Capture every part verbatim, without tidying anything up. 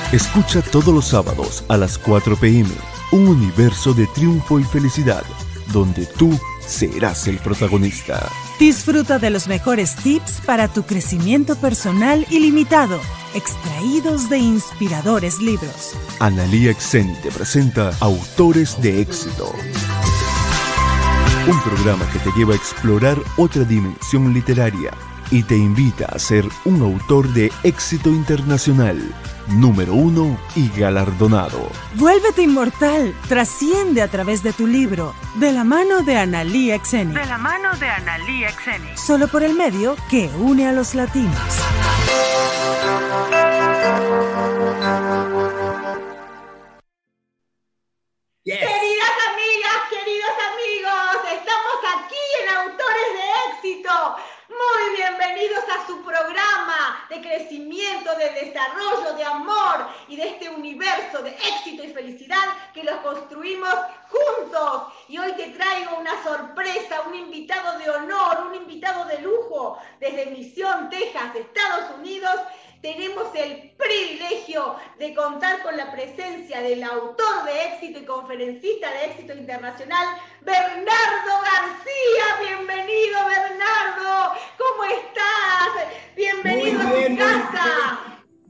Escucha todos los sábados a las cuatro pe eme un universo de triunfo y felicidad, donde tú serás el protagonista. Disfruta de los mejores tips para tu crecimiento personal ilimitado, extraídos de inspiradores libros. Analía Xeni te presenta Autores de Éxito. Un programa que te lleva a explorar otra dimensión literaria y te invita a ser un autor de éxito internacional, número uno y galardonado. Vuélvete inmortal, trasciende a través de tu libro, de la mano de Analía Xeni. De la mano de Analía Xeni. Solo por el medio que une a los latinos. Yes. Queridas amigas, queridos amigos, estamos aquí en Autores de Éxito. Muy bienvenidos a su programa de crecimiento, de desarrollo, de amor y de este universo de éxito y felicidad que los construimos juntos. Y hoy te traigo una sorpresa, un invitado de honor, un invitado de lujo desde Mission, Texas, Estados Unidos. Tenemos el privilegio de contar con la presencia del autor de éxito y conferencista de éxito internacional, Bernardo García. Bienvenido, Bernardo. ¿Cómo estás? Bienvenido Muy bien, a tu casa.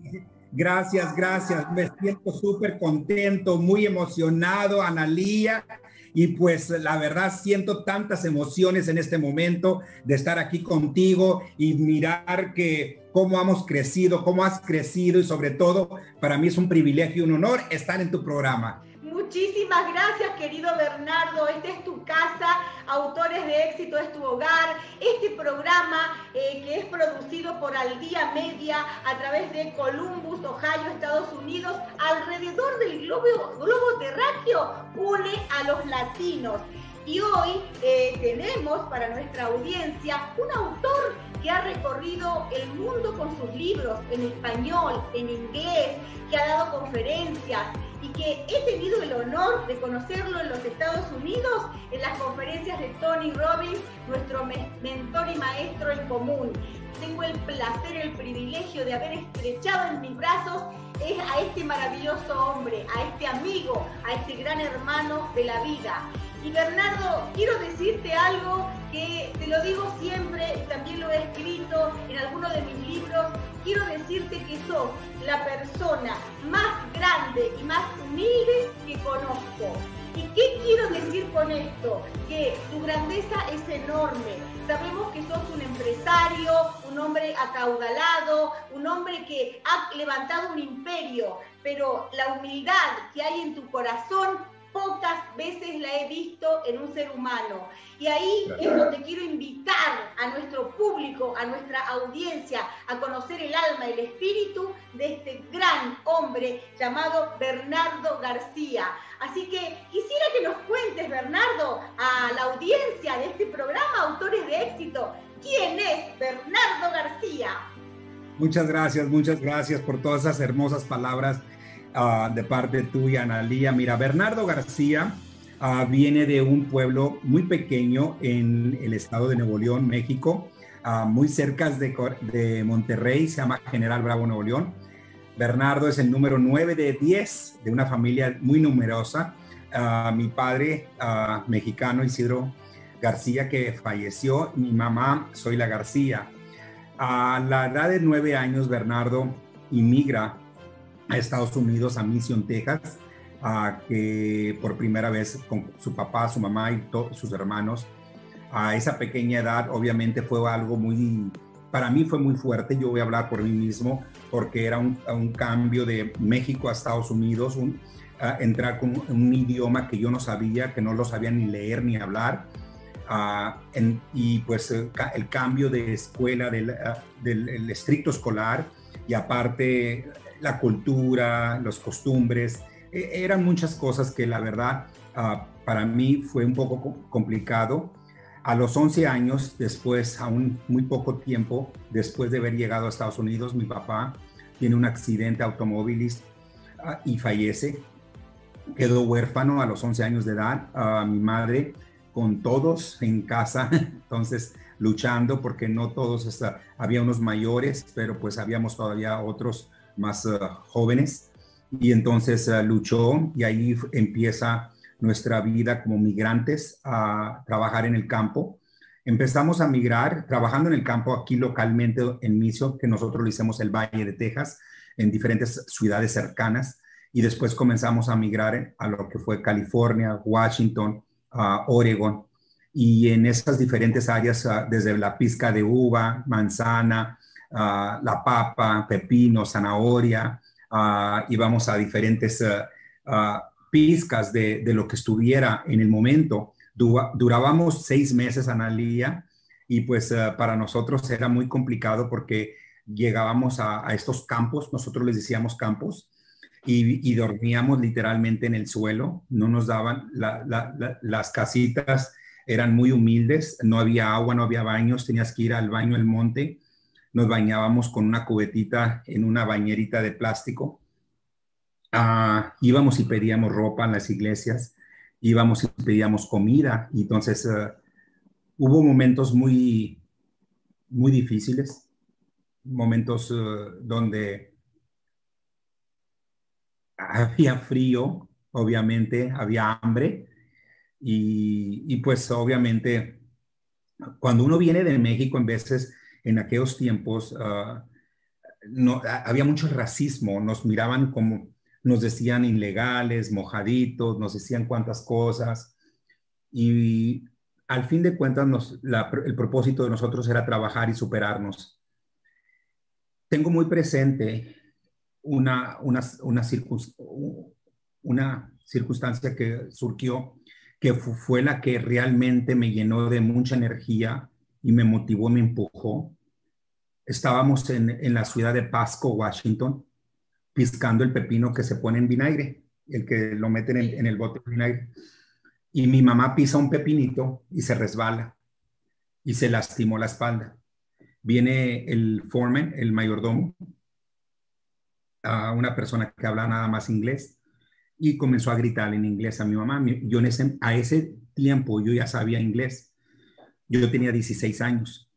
Gracias, gracias. Me siento súper contento, muy emocionado, Analía. Y pues la verdad siento tantas emociones en este momento de estar aquí contigo y mirar que cómo hemos crecido, cómo has crecido y sobre todo para mí es un privilegio y un honor estar en tu programa. Muchísimas gracias, querido Bernardo. Esta es tu casa, Autores de Éxito es tu hogar. Este programa eh, que es producido por Al Día Media a través de Columbus, Ohio, Estados Unidos, alrededor del globo, globo terráqueo, une a los latinos. Y hoy eh, tenemos para nuestra audiencia un autor que ha recorrido el mundo con sus libros en español, en inglés, que ha dado conferencias y que he tenido el honor de conocerlo en los Estados Unidos en las conferencias de Tony Robbins, nuestro me mentor y maestro en común. Tengo el placer, el privilegio de haber estrechado en mis brazos a este maravilloso hombre, a este amigo, a este gran hermano de la vida. Y Bernardo, quiero decirte algo que te lo digo siempre, también lo he escrito en alguno de mis libros. Quiero decirte que sos la persona más grande y más humilde que conozco. ¿Y qué quiero decir con esto? Que tu grandeza es enorme. Sabemos que sos un empresario, un hombre acaudalado, un hombre que ha levantado un imperio, pero la humildad que hay en tu corazón pocas veces la he visto en un ser humano. Y ahí es donde quiero invitar a nuestro público, a nuestra audiencia, a conocer el alma, el espíritu de este gran hombre llamado Bernardo García. Así que quisiera que nos cuentes, Bernardo, a la audiencia de este programa, Autores de Éxito, ¿quién es Bernardo García? Muchas gracias, muchas gracias por todas esas hermosas palabras Uh, de parte tuya, Analía. Mira, Bernardo García uh, viene de un pueblo muy pequeño en el estado de Nuevo León, México, uh, muy cerca de, de Monterrey, se llama General Bravo, Nuevo León. Bernardo es el número nueve de diez de una familia muy numerosa. Uh, mi padre, uh, mexicano, Isidro García, que falleció, mi mamá, Zoila García. A la edad de nueve años, Bernardo inmigra a Estados Unidos, a Mission, Texas, uh, que por primera vez con su papá, su mamá y sus hermanos. A esa pequeña edad, obviamente fue algo muy, para mí fue muy fuerte. Yo voy a hablar por mí mismo, porque era un, un cambio de México a Estados Unidos, un, uh, entrar con un idioma que yo no sabía, que no lo sabía ni leer ni hablar. Uh, en, y pues el, el cambio de escuela, del, uh, del el estricto escolar, y aparte la cultura, las costumbres, eh, eran muchas cosas que la verdad uh, para mí fue un poco complicado. A los once años, después, aún muy poco tiempo después de haber llegado a Estados Unidos, mi papá tiene un accidente automovilístico uh, y fallece. Quedó huérfano a los once años de edad. Uh, mi madre con todos en casa, entonces luchando porque no todos, está, había unos mayores, pero pues habíamos todavía otros más uh, jóvenes. y entonces uh, luchó y ahí empieza nuestra vida como migrantes a trabajar en el campo. Empezamos a migrar trabajando en el campo aquí localmente en Miso, que nosotros le hicimos el Valle de Texas, en diferentes ciudades cercanas, y después comenzamos a migrar a lo que fue California, Washington, uh, Oregon, y en esas diferentes áreas, uh, desde la pizca de uva, manzana, uh, la papa, pepino, zanahoria, uh, íbamos a diferentes uh, uh, pizcas de, de lo que estuviera en el momento. Durábamos seis meses, Analía, y pues uh, para nosotros era muy complicado porque llegábamos a, a estos campos, nosotros les decíamos campos, y, y dormíamos literalmente en el suelo, no nos daban, la, la, la, las casitas eran muy humildes, no había agua, no había baños, tenías que ir al baño del monte, nos bañábamos con una cubetita en una bañerita de plástico, uh, íbamos y pedíamos ropa en las iglesias, íbamos y pedíamos comida, y entonces uh, hubo momentos muy, muy difíciles, momentos uh, donde había frío, obviamente, había hambre, y, y pues obviamente cuando uno viene de México, en veces, en aquellos tiempos, uh, no, había mucho racismo, nos miraban como, nos decían ilegales, mojaditos, nos decían cuantas cosas, y al fin de cuentas nos, la, el propósito de nosotros era trabajar y superarnos. Tengo muy presente una, una, una, circunst una circunstancia que surgió, que fue la que realmente me llenó de mucha energía y me motivó, me empujó. Estábamos en, en la ciudad de Pasco, Washington, piscando el pepino que se pone en vinagre, el que lo meten en, en el bote de vinagre. Y mi mamá pisa un pepinito y se resbala y se lastimó la espalda. Viene el foreman, el mayordomo, a una persona que habla nada más inglés, y comenzó a gritar en inglés a mi mamá. Yo en ese, a ese tiempo yo ya sabía inglés. Yo tenía dieciséis años.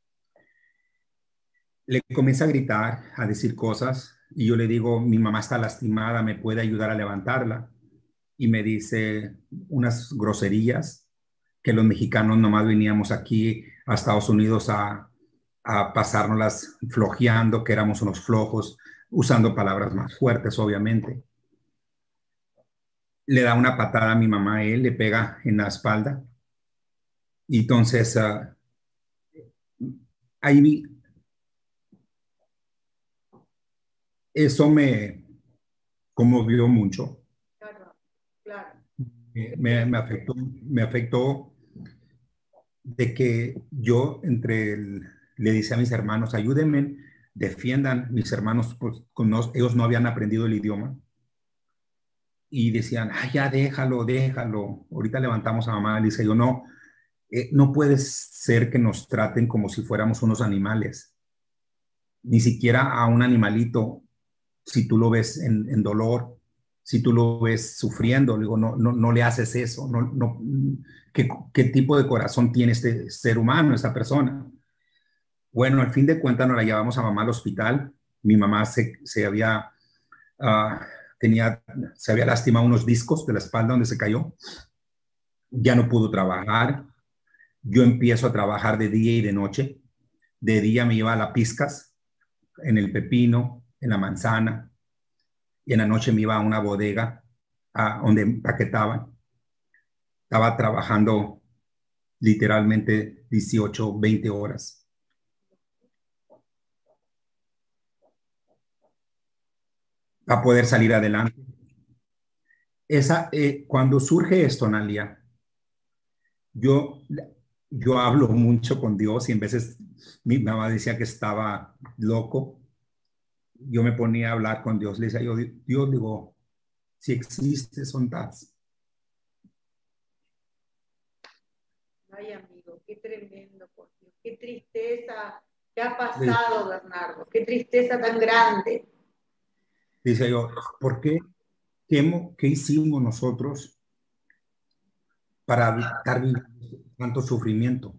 Le comienza a gritar, a decir cosas, y yo le digo, mi mamá está lastimada, ¿me puede ayudar a levantarla? Y me dice unas groserías que los mexicanos nomás veníamos aquí a Estados Unidos a, a pasárnoslas flojeando, que éramos unos flojos, usando palabras más fuertes, obviamente. Le da una patada a mi mamá, él le pega en la espalda. Y entonces, uh, ahí eso me conmovió mucho. Claro, claro. Me, me, afectó, me afectó de que yo entre el, le dice a mis hermanos, ayúdenme, defiendan. Mis hermanos, pues con nos, ellos no habían aprendido el idioma. Y decían, ah, ya déjalo, déjalo. Ahorita levantamos a mamá. Le dice yo, no, eh, no puede ser que nos traten como si fuéramos unos animales. Ni siquiera a un animalito, si tú lo ves en, en dolor, si tú lo ves sufriendo, digo, no, no, no le haces eso. No, no, ¿qué, ¿Qué tipo de corazón tiene este ser humano, esta persona? Bueno, al fin de cuentas nos la llevamos a mamá al hospital. Mi mamá se, se había... Uh, Tenía, se había lastimado unos discos de la espalda donde se cayó, ya no pudo trabajar. Yo empiezo a trabajar de día y de noche. De día me iba a las pizcas, en el pepino, en la manzana, y en la noche me iba a una bodega a donde empaquetaban. Estaba trabajando literalmente dieciocho, veinte horas. A poder salir adelante. Esa, eh, cuando surge esto, Nalia, yo, yo hablo mucho con Dios y en veces mi mamá decía que estaba loco. Yo me ponía a hablar con Dios. Le decía yo, Dios, digo, si existe, son tas. Ay, amigo, qué tremendo, por Dios. Qué tristeza que ha pasado, sí. Bernardo. Qué tristeza tan grande. Dice yo, ¿por qué? ¿Qué, qué hicimos nosotros para evitar tanto sufrimiento?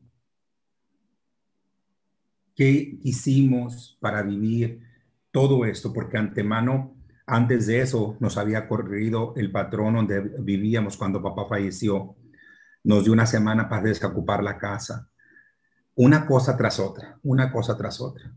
¿Qué hicimos para vivir todo esto? Porque antemano Antes de eso nos había corrido el patrón donde vivíamos cuando papá falleció. Nos dio una semana para desocupar la casa. Una cosa tras otra, una cosa tras otra.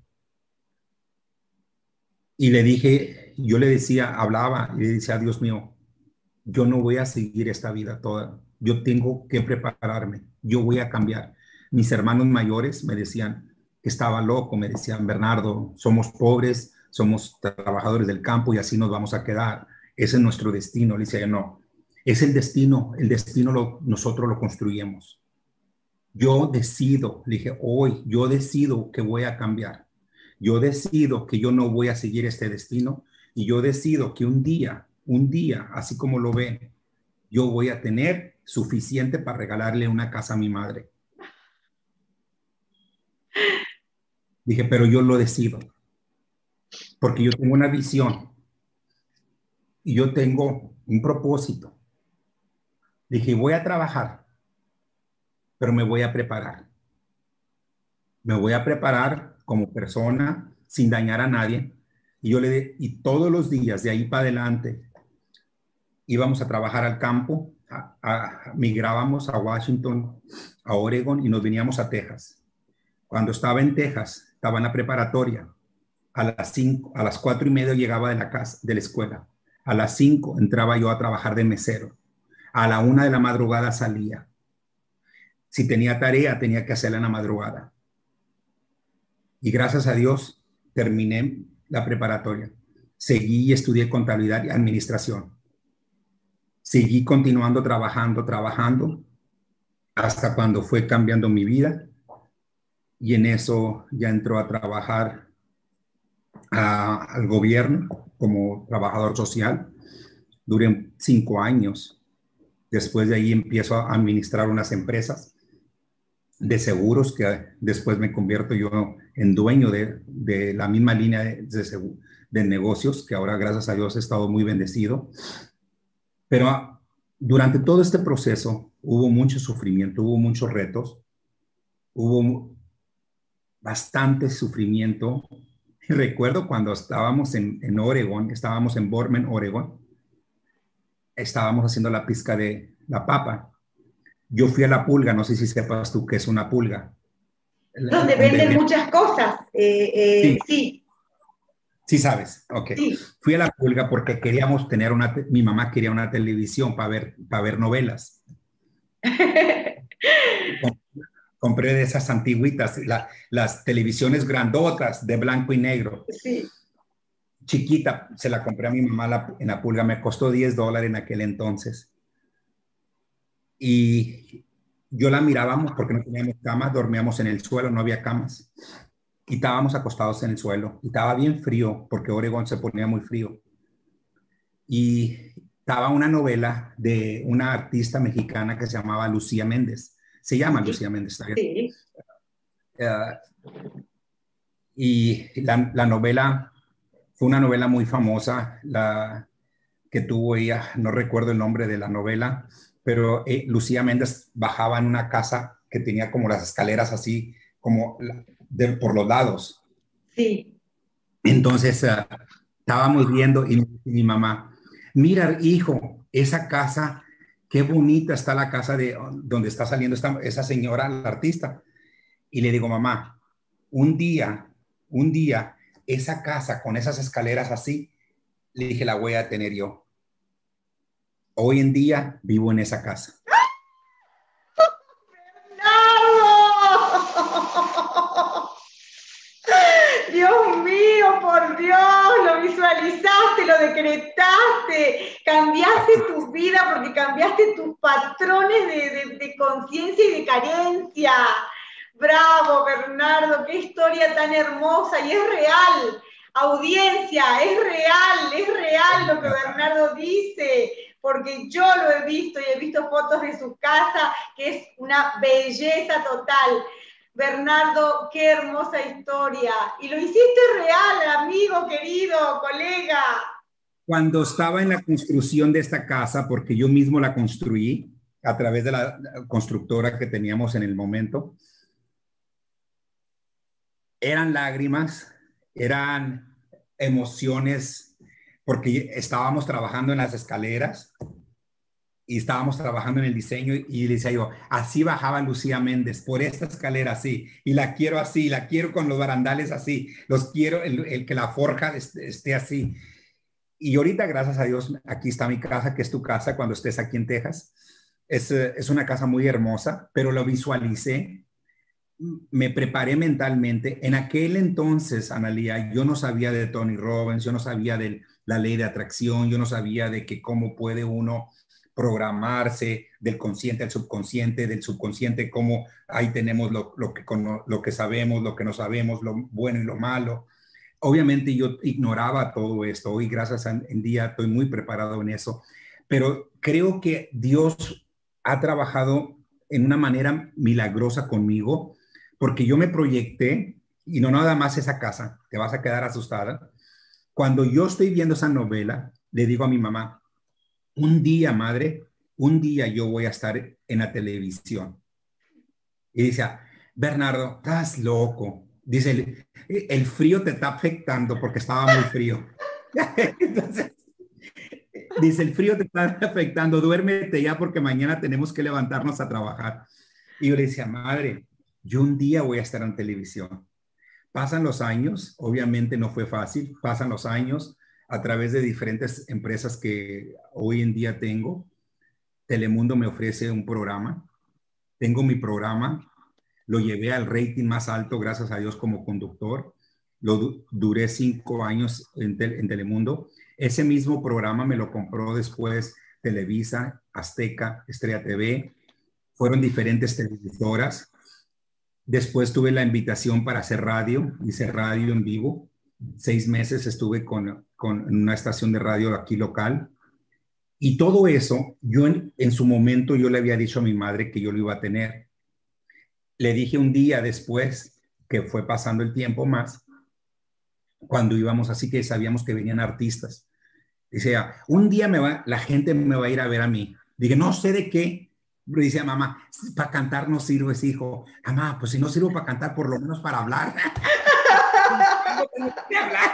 Y le dije, yo le decía, hablaba y le decía, Dios mío, yo no voy a seguir esta vida toda. Yo tengo que prepararme. Yo voy a cambiar. Mis hermanos mayores me decían que estaba loco. Me decían, Bernardo, somos pobres, somos trabajadores del campo y así nos vamos a quedar. Ese es nuestro destino. Le decía, no, es el destino. El destino lo, nosotros lo construimos. Yo decido, le dije, hoy yo decido que voy a cambiar. Yo decido que yo no voy a seguir este destino y yo decido que un día, un día, así como lo ven, yo voy a tener suficiente para regalarle una casa a mi madre. Dije, pero yo lo decido, porque yo tengo una visión y yo tengo un propósito. Dije, voy a trabajar, pero me voy a preparar. Me voy a preparar como persona sin dañar a nadie. Y yo le y todos los días de ahí para adelante íbamos a trabajar al campo, a, a, migrábamos a Washington, a Oregon y nos veníamos a Texas. Cuando estaba en Texas, estaba en la preparatoria. A las cinco, a las cuatro y media llegaba de la casa, de la escuela. A las cinco entraba yo a trabajar de mesero. A la una de la madrugada salía. Si tenía tarea, tenía que hacerla en la madrugada. Y gracias a Dios terminé la preparatoria. Seguí y estudié contabilidad y administración. Seguí continuando trabajando, trabajando, hasta cuando fue cambiando mi vida. Y en eso ya entró a trabajar a, al gobierno como trabajador social. Duré cinco años. Después de ahí empiezo a administrar unas empresas de seguros que después me convierto yo en dueño de, de la misma línea de, de, de negocios, que ahora gracias a Dios he estado muy bendecido. Pero durante todo este proceso hubo mucho sufrimiento, hubo muchos retos, hubo bastante sufrimiento. Y recuerdo cuando estábamos en, en Oregon, estábamos en Boardman, Oregon, estábamos haciendo la pizca de la papa. Yo fui a la pulga, no sé si sepas tú qué es una pulga. Donde venden muchas cosas, eh, eh, sí. sí. Sí sabes, ok. Sí. Fui a la pulga porque queríamos tener una, mi mamá quería una televisión para ver, para ver novelas. Compré de esas antiguitas, la, las televisiones grandotas de blanco y negro. Sí. Chiquita, se la compré a mi mamá la, en la pulga, me costó diez dólares en aquel entonces. Y yo la mirábamos porque no teníamos camas, dormíamos en el suelo, no había camas. Y estábamos acostados en el suelo. Y estaba bien frío porque Oregón se ponía muy frío. Y estaba una novela de una artista mexicana que se llamaba Lucía Méndez. Se llama Lucía Méndez. Sí. Uh, y la, la novela fue una novela muy famosa, la que tuvo ella, no recuerdo el nombre de la novela, pero eh, Lucía Méndez bajaba en una casa que tenía como las escaleras así, como de, por los lados. Sí. Entonces uh, estábamos viendo y mi mamá, mira hijo, esa casa, qué bonita está la casa de donde está saliendo esta, esa señora, la artista. Y le digo, mamá, un día, un día, esa casa con esas escaleras así, le dije, la voy a tener yo. Hoy en día vivo en esa casa. Dios mío, por Dios, lo visualizaste, lo decretaste, cambiaste tu vida porque cambiaste tus patrones de, de, de conciencia y de carencia. Bravo, Bernardo, qué historia tan hermosa y es real. Audiencia, es real, es real lo que Bernardo dice, porque yo lo he visto y he visto fotos de su casa, que es una belleza total. Bernardo, qué hermosa historia. Y lo hiciste real, amigo, querido, colega. Cuando estaba en la construcción de esta casa, porque yo mismo la construí a través de la constructora que teníamos en el momento, eran lágrimas, eran emociones, porque estábamos trabajando en las escaleras y estábamos trabajando en el diseño y le decía yo, así bajaba Lucía Méndez, por esta escalera así, y la quiero así, la quiero con los barandales así, los quiero, el, el que la forja esté, esté así. Y ahorita, gracias a Dios, aquí está mi casa, que es tu casa cuando estés aquí en Texas. Es, es una casa muy hermosa, pero lo visualicé, me preparé mentalmente. En aquel entonces, Analía, yo no sabía de Tony Robbins, yo no sabía de la ley de atracción, yo no sabía de que cómo puede uno programarse del consciente al subconsciente, del subconsciente, cómo ahí tenemos lo, lo, que, lo que sabemos, lo que no sabemos, lo bueno y lo malo. Obviamente yo ignoraba todo esto. Hoy, gracias a en día, estoy muy preparado en eso. Pero creo que Dios ha trabajado en una manera milagrosa conmigo, porque yo me proyecté, y no nada más esa casa, te vas a quedar asustada. Cuando yo estoy viendo esa novela, le digo a mi mamá, un día, madre, un día yo voy a estar en la televisión. Y dice, Bernardo, estás loco. Dice, el, el frío te está afectando porque estaba muy frío. Entonces, dice, el frío te está afectando, duérmete ya porque mañana tenemos que levantarnos a trabajar. Y yo le decía, madre, yo un día voy a estar en televisión. Pasan los años, obviamente no fue fácil, pasan los años a través de diferentes empresas que hoy en día tengo. Telemundo me ofrece un programa, tengo mi programa, lo llevé al rating más alto, gracias a Dios, como conductor. Lo du duré cinco años en, te en Telemundo. Ese mismo programa me lo compró después Televisa, Azteca, Estrella T V. Fueron diferentes televisoras. Después tuve la invitación para hacer radio. Hice radio en vivo. Seis meses estuve con, con una estación de radio aquí local. Y todo eso, yo en, en su momento, yo le había dicho a mi madre que yo lo iba a tener. Le dije un día después, que fue pasando el tiempo más, cuando íbamos así que sabíamos que venían artistas. Dice, un día me va, la gente me va a ir a ver a mí. Dije, no sé de qué. Pero dice, mamá, para cantar no sirve, hijo. Mamá, pues si no sirvo para cantar, por lo menos para hablar. No tengo que hablar.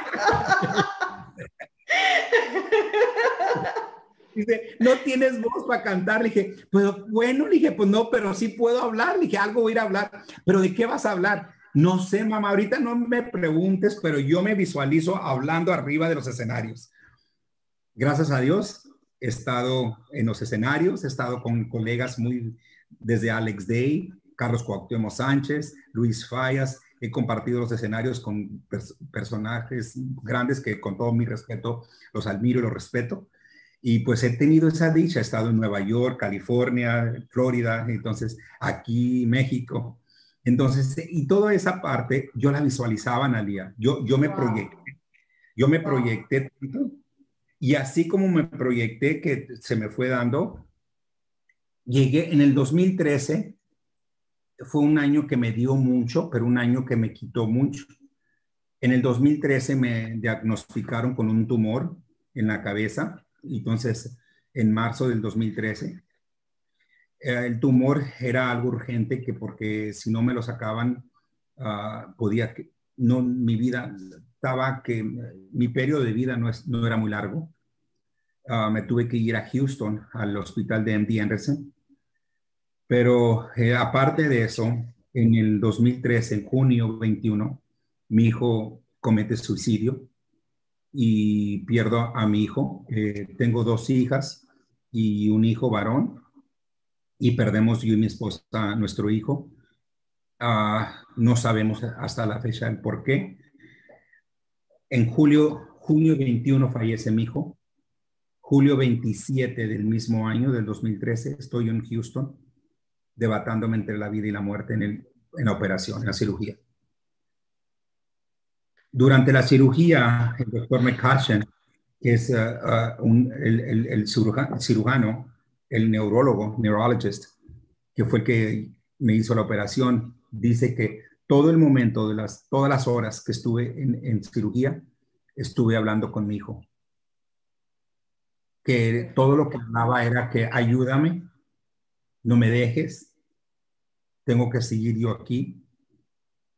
Dice, no tienes voz para cantar. Le dije, pues bueno, le dije, pues no, pero sí puedo hablar. Le dije, algo voy a ir a hablar. ¿Pero de qué vas a hablar? No sé, mamá, ahorita no me preguntes, pero yo me visualizo hablando arriba de los escenarios. Gracias a Dios, he estado en los escenarios, he estado con colegas muy, desde Alex Day, Carlos Cuauhtémoc Sánchez, Luis Fallas. He compartido los escenarios con pers personajes grandes que con todo mi respeto los admiro y los respeto. Y pues he tenido esa dicha, he estado en Nueva York, California, Florida, entonces aquí México. Entonces, y toda esa parte yo la visualizaba, Analía. Yo, yo me wow. proyecté, yo me wow. proyecté y así como me proyecté que se me fue dando, llegué en el dos mil trece, fue un año que me dio mucho, pero un año que me quitó mucho. En el dos mil trece me diagnosticaron con un tumor en la cabeza. Entonces, en marzo del dos mil trece, eh, el tumor era algo urgente, que porque si no me lo sacaban, uh, podía, que, no, mi vida estaba, que mi periodo de vida no, es, no era muy largo. Uh, me tuve que ir a Houston, al hospital de M D Anderson. Pero eh, aparte de eso, en el dos mil trece, en junio veintiuno, mi hijo comete suicidio. Y pierdo a mi hijo. Eh, tengo dos hijas y un hijo varón, y perdemos yo y mi esposa nuestro hijo. Uh, no sabemos hasta la fecha el por qué. En julio, junio veintiuno fallece mi hijo. Julio veintisiete del mismo año, del dos mil trece, estoy en Houston, debatándome entre la vida y la muerte en, el, en la operación, en la cirugía. Durante la cirugía, el doctor McCutcheon, que es uh, uh, un, el, el, el, cirujano, el cirujano, el neurólogo, neurologist, que fue el que me hizo la operación, dice que todo el momento, de las, todas las horas que estuve en, en cirugía, estuve hablando con mi hijo. Que todo lo que hablaba era que ayúdame, no me dejes, tengo que seguir yo aquí.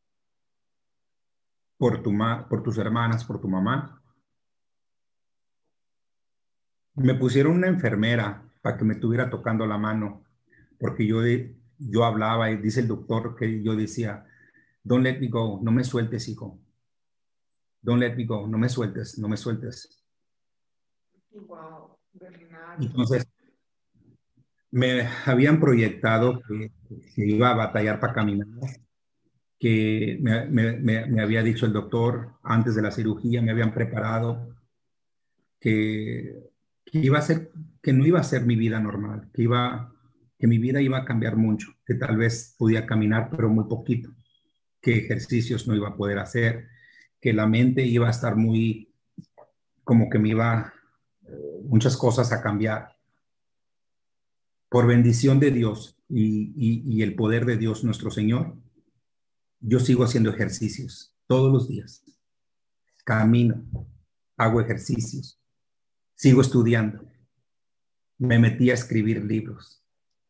Por, tu ma por tus hermanas, por tu mamá. Me pusieron una enfermera para que me estuviera tocando la mano, porque yo, yo hablaba y dice el doctor que yo decía, don't let me go, no me sueltes, hijo. Don't let me go, no me sueltes, no me sueltes. Wow, Bernardo. Entonces, me habían proyectado que, que iba a batallar para caminar, que me, me, me, me había dicho el doctor antes de la cirugía, me habían preparado que, que iba a ser, que no iba a ser mi vida normal, que iba, que mi vida iba a cambiar mucho, que tal vez podía caminar, pero muy poquito, que ejercicios no iba a poder hacer, que la mente iba a estar muy, como que me iba muchas cosas a cambiar. Por bendición de Dios y, y, y el poder de Dios nuestro Señor, yo sigo haciendo ejercicios todos los días. Camino, hago ejercicios, sigo estudiando. Me metí a escribir libros.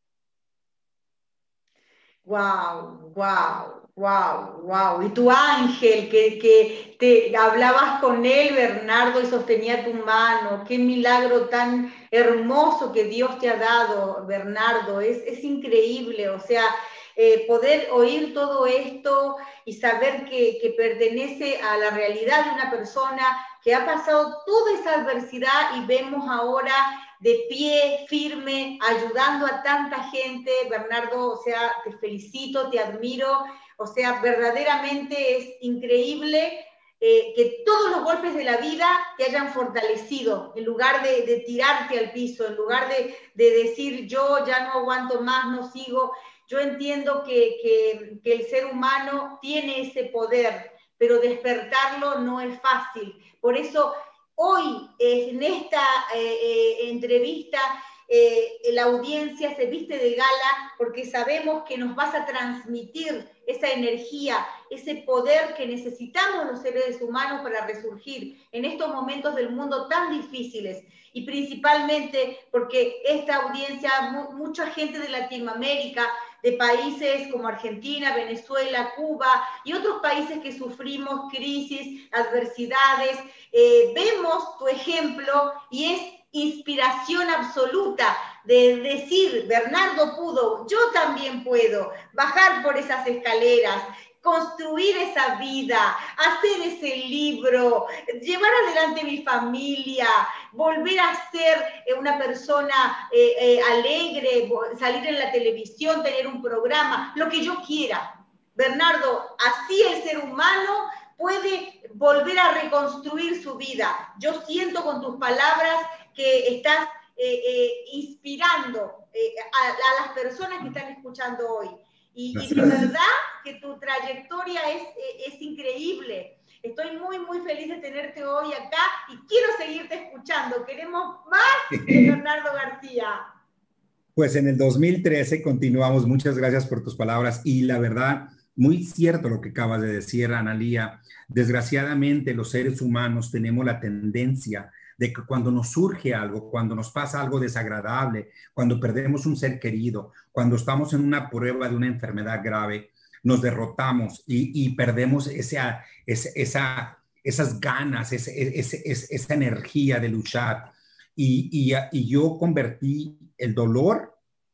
Wow, wow, wow, wow. Y tu ángel, que, que te hablabas con él, Bernardo, y sostenía tu mano. Qué milagro tan hermoso que Dios te ha dado, Bernardo. Es, es increíble, o sea, eh, poder oír todo esto y saber que, que pertenece a la realidad de una persona que ha pasado toda esa adversidad y vemos ahora de pie, firme, ayudando a tanta gente. Bernardo, o sea, te felicito, te admiro, o sea, verdaderamente es increíble eh, que todos los golpes de la vida te hayan fortalecido, en lugar de, de tirarte al piso, en lugar de, de decir yo ya no aguanto más, no sigo. Yo entiendo que, que, que el ser humano tiene ese poder, pero despertarlo no es fácil. Por eso hoy, en esta eh, eh, entrevista, eh, la audiencia se viste de gala porque sabemos que nos vas a transmitir esa energía, ese poder que necesitamos los seres humanos para resurgir en estos momentos del mundo tan difíciles. Y principalmente porque esta audiencia, mu mucha gente de Latinoamérica, de países como Argentina, Venezuela, Cuba y otros países que sufrimos crisis, adversidades, eh, vemos tu ejemplo y es inspiración absoluta de decir, Bernardo pudo, yo también puedo, bajar por esas escaleras, construir esa vida, hacer ese libro, llevar adelante mi familia, volver a ser una persona eh, eh, alegre, salir en la televisión, tener un programa, lo que yo quiera. Bernardo, así el ser humano puede volver a reconstruir su vida. Yo siento con tus palabras que estás eh, eh, inspirando eh, a, a las personas que están escuchando hoy. Y, y de verdad que tu trayectoria es, es increíble. Estoy muy, muy feliz de tenerte hoy acá y quiero seguirte escuchando. Queremos más de Bernardo García. Pues en el dos mil trece continuamos. Muchas gracias por tus palabras. Y la verdad, muy cierto lo que acabas de decir, Analía. Desgraciadamente, los seres humanos tenemos la tendencia de que cuando nos surge algo, cuando nos pasa algo desagradable, cuando perdemos un ser querido, cuando estamos en una prueba de una enfermedad grave, nos derrotamos y, y perdemos esa, esa, esa, esas ganas, ese, ese, ese, esa energía de luchar. Y, y, y yo convertí el dolor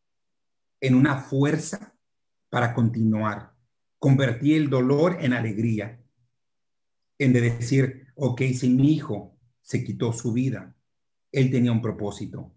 en una fuerza para continuar. Convertí el dolor en alegría, en de decir, ok, si mi hijo se quitó su vida, él tenía un propósito.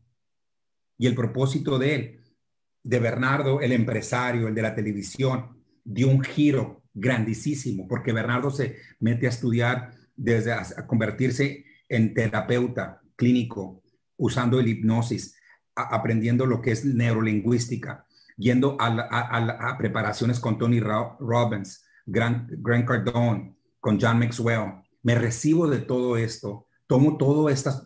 Y el propósito de él, de Bernardo, el empresario, el de la televisión, dio un giro grandísimo, porque Bernardo se mete a estudiar desde a, a convertirse en terapeuta clínico, usando el hipnosis, a, aprendiendo lo que es neurolingüística, yendo a, la, a, a, a preparaciones con Tony Robbins, Grant, Grant Cardone, con John Maxwell. Me recibo de todo esto, tomo todas estas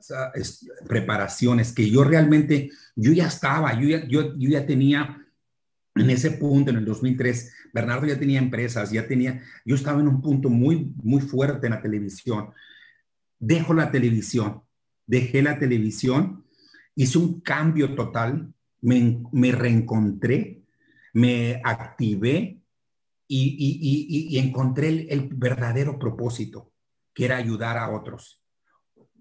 uh, preparaciones que yo realmente, yo ya estaba, yo ya, yo, yo ya tenía en ese punto, en el dos mil tres, Bernardo ya tenía empresas, ya tenía, yo estaba en un punto muy, muy fuerte en la televisión. Dejo la televisión, dejé la televisión, hice un cambio total, me, me reencontré, me activé y, y, y, y encontré el, el verdadero propósito, que era ayudar a otros.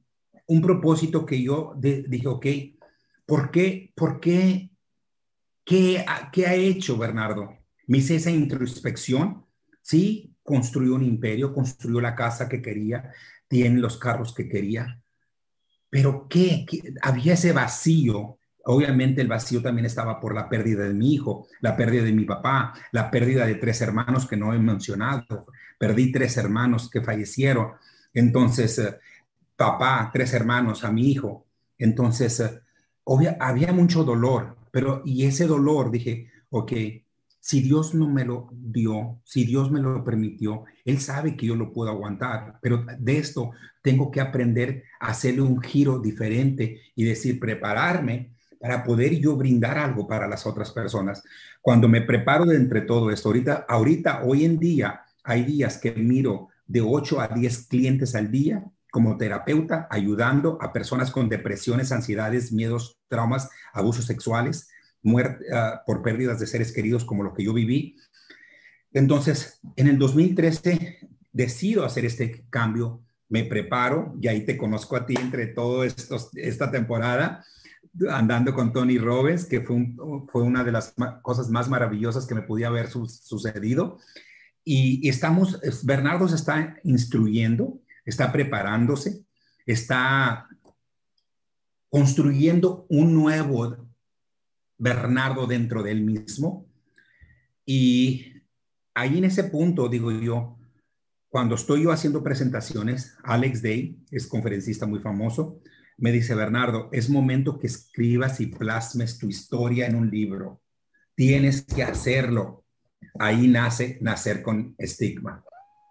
un propósito que yo de, dije, ok, ¿por qué, por qué, qué, qué ha hecho Bernardo? Me hice esa introspección, sí, construyó un imperio, construyó la casa que quería, tiene los carros que quería, pero ¿qué? ¿Qué? Había ese vacío. Obviamente el vacío también estaba por la pérdida de mi hijo, la pérdida de mi papá, la pérdida de tres hermanos que no he mencionado. Perdí tres hermanos que fallecieron. Entonces, eh, papá, tres hermanos, a mi hijo. Entonces, eh, obvia, había mucho dolor, pero y ese dolor dije, ok, si Dios no me lo dio, si Dios me lo permitió, Él sabe que yo lo puedo aguantar, pero de esto tengo que aprender a hacerle un giro diferente y decir, prepararme para poder yo brindar algo para las otras personas. Cuando me preparo de entre todo esto, ahorita, ahorita, hoy en día, hay días que miro de ocho a diez clientes al día como terapeuta, ayudando a personas con depresiones, ansiedades, miedos, traumas, abusos sexuales, muerte uh, por pérdidas de seres queridos como lo que yo viví. Entonces, en el dos mil trece decido hacer este cambio, me preparo y ahí te conozco a ti entre todo estos, esta temporada, andando con Tony Robbins, que fue, un, fue una de las cosas más maravillosas que me podía haber su, sucedido. Y, y estamos, Bernardo se está instruyendo, está preparándose, está construyendo un nuevo Bernardo dentro de él mismo. Y ahí en ese punto, digo yo, cuando estoy yo haciendo presentaciones, Alex Day, es conferencista muy famoso, me dice, Bernardo, es momento que escribas y plasmes tu historia en un libro. Tienes que hacerlo. Ahí nace Nacer con Estigma.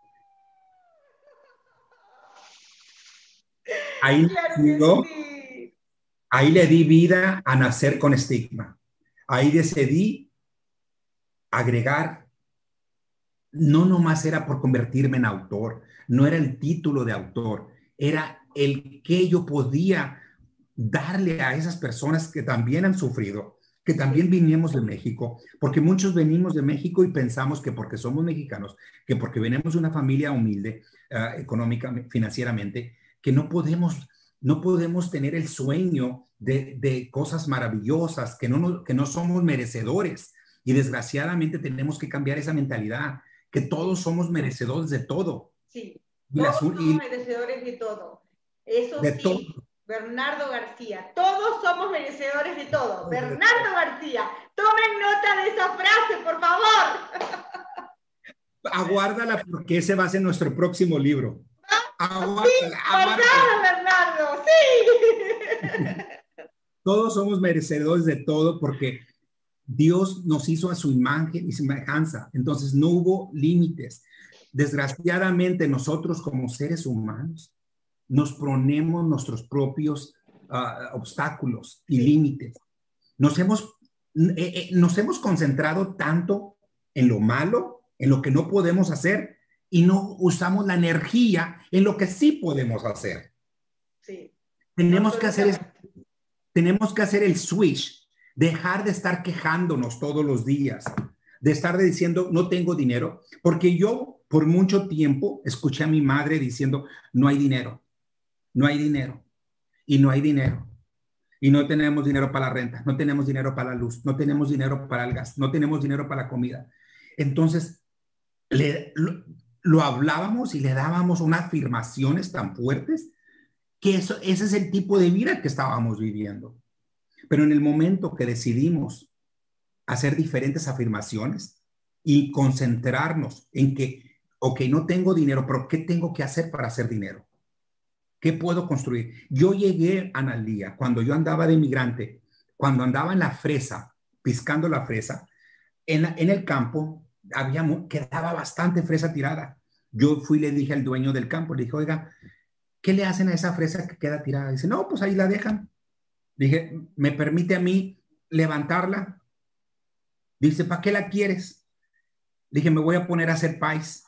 Ahí, claro, sí. Ahí le di vida a Nacer con Estigma. Ahí decidí agregar, no nomás era por convertirme en autor, no era el título de autor, era el que yo podía darle a esas personas que también han sufrido, que también vinimos de México, porque muchos venimos de México y pensamos que porque somos mexicanos, que porque venimos de una familia humilde, uh, económica, financieramente, que no podemos, no podemos tener el sueño de, de cosas maravillosas, que no, que no somos merecedores. Y desgraciadamente tenemos que cambiar esa mentalidad, que todos somos merecedores de todo. Sí, todos somos y, merecedores de todo. Eso de sí, todo. Bernardo García, todos somos merecedores de todo. Bernardo García, tomen nota de esa frase, por favor. Aguárdala porque ese va a ser nuestro próximo libro. Aguárdala, sí, aguárdala. Bernardo, sí. Todos somos merecedores de todo porque Dios nos hizo a su imagen y semejanza, entonces no hubo límites. Desgraciadamente nosotros como seres humanos nos ponemos nuestros propios uh, obstáculos y límites. Nos hemos, eh, eh, nos hemos concentrado tanto en lo malo, en lo que no podemos hacer, y no usamos la energía en lo que sí podemos hacer. Sí. Tenemos que hacer, tenemos que hacer el switch. Dejar de estar quejándonos todos los días, de estar diciendo no tengo dinero, porque yo por mucho tiempo escuché a mi madre diciendo no hay dinero, no hay dinero y no hay dinero y no tenemos dinero para la renta, no tenemos dinero para la luz, no tenemos dinero para el gas, no tenemos dinero para la comida. Entonces le, lo, lo hablábamos y le dábamos unas afirmaciones tan fuertes que eso, ese es el tipo de vida que estábamos viviendo. Pero en el momento que decidimos hacer diferentes afirmaciones y concentrarnos en que, ok, no tengo dinero, pero ¿qué tengo que hacer para hacer dinero? ¿Qué puedo construir? Yo llegué a Analía, cuando yo andaba de inmigrante, cuando andaba en la fresa, piscando la fresa, en, la, en el campo había, quedaba bastante fresa tirada. Yo fui y le dije al dueño del campo, le dije, oiga, ¿qué le hacen a esa fresa que queda tirada? Dice, no, pues ahí la dejan. Dije, ¿me permite a mí levantarla? Dice, ¿para qué la quieres? Dije, me voy a poner a hacer pies.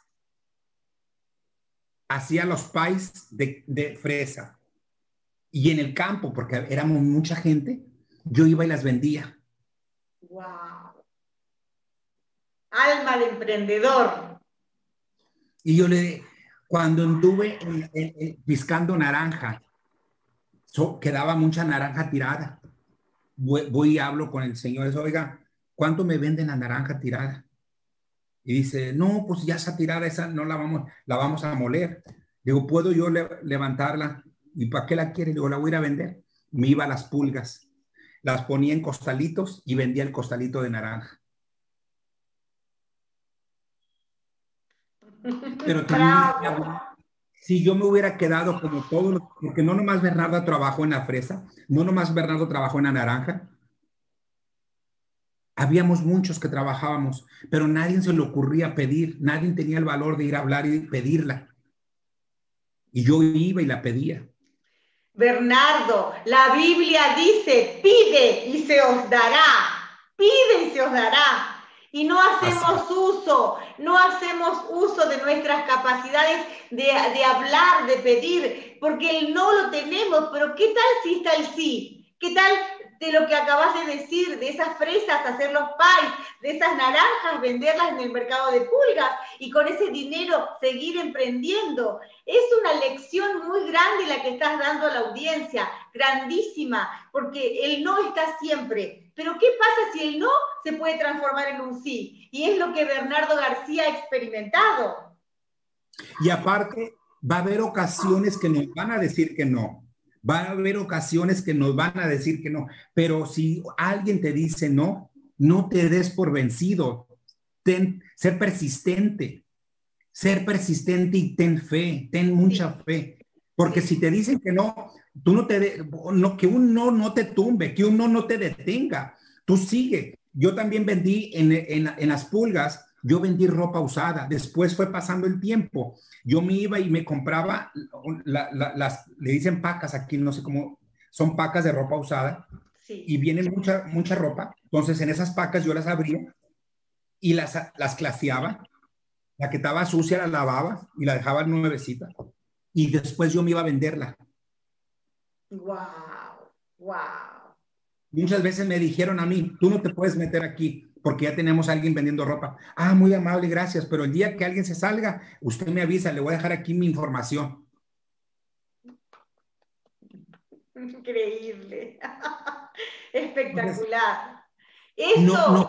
Hacía los pies de, de fresa. Y en el campo, porque éramos mucha gente, yo iba y las vendía. ¡Wow! Alma de emprendedor. Y yo le, cuando anduve en, en, en, piscando naranja, So, quedaba mucha naranja tirada. Voy, voy y hablo con el señor, eso, oiga, ¿cuánto me venden la naranja tirada? Y dice, no, pues ya está tirada, esa no la vamos, la vamos a moler. Digo, ¿puedo yo le levantarla? ¿Y para qué la quiere? Digo, la voy a ir a vender. Me iba a las pulgas, las ponía en costalitos y vendía el costalito de naranja. Pero también, si yo me hubiera quedado como todos, porque no nomás Bernardo trabajó en la fresa, no nomás Bernardo trabajó en la naranja, habíamos muchos que trabajábamos, pero nadie se le ocurría pedir, nadie tenía el valor de ir a hablar y pedirla. Y yo iba y la pedía. Bernardo, la Biblia dice, pide y se os dará, pide y se os dará. Y no hacemos Así. uso, no hacemos uso de nuestras capacidades de, de hablar, de pedir, porque el no lo tenemos, pero ¿qué tal si está el sí? ¿Qué tal de lo que acabas de decir, de esas fresas, hacer los pies, de esas naranjas, venderlas en el mercado de pulgas y con ese dinero seguir emprendiendo? Es una lección muy grande la que estás dando a la audiencia, grandísima, porque el no está siempre. Pero ¿qué pasa si el no se puede transformar en un sí? Y es lo que Bernardo García ha experimentado. Y aparte, va a haber ocasiones que nos van a decir que no. Va a haber ocasiones que nos van a decir que no, pero si alguien te dice no, no te des por vencido. Ten, ser persistente, ser persistente y ten fe, ten mucha fe. Porque si te dicen que no, tú no te, de, no, que un no no te tumbe, que un no no te detenga. Tú sigue. Yo también vendí en, en, en las pulgas, yo vendí ropa usada. Después fue pasando el tiempo. Yo me iba y me compraba, la, la, las, le dicen pacas aquí, no sé cómo, son pacas de ropa usada. Sí. Y viene mucha, mucha ropa. Entonces en esas pacas yo las abría y las, las claseaba. La que estaba sucia la lavaba y la dejaba nuevecita. Y después yo me iba a venderla. Wow, wow. Muchas veces me dijeron a mí, tú no te puedes meter aquí porque ya tenemos a alguien vendiendo ropa. Ah, muy amable, gracias, pero el día que alguien se salga, usted me avisa, le voy a dejar aquí mi información. Increíble. Espectacular. Eso... No, no.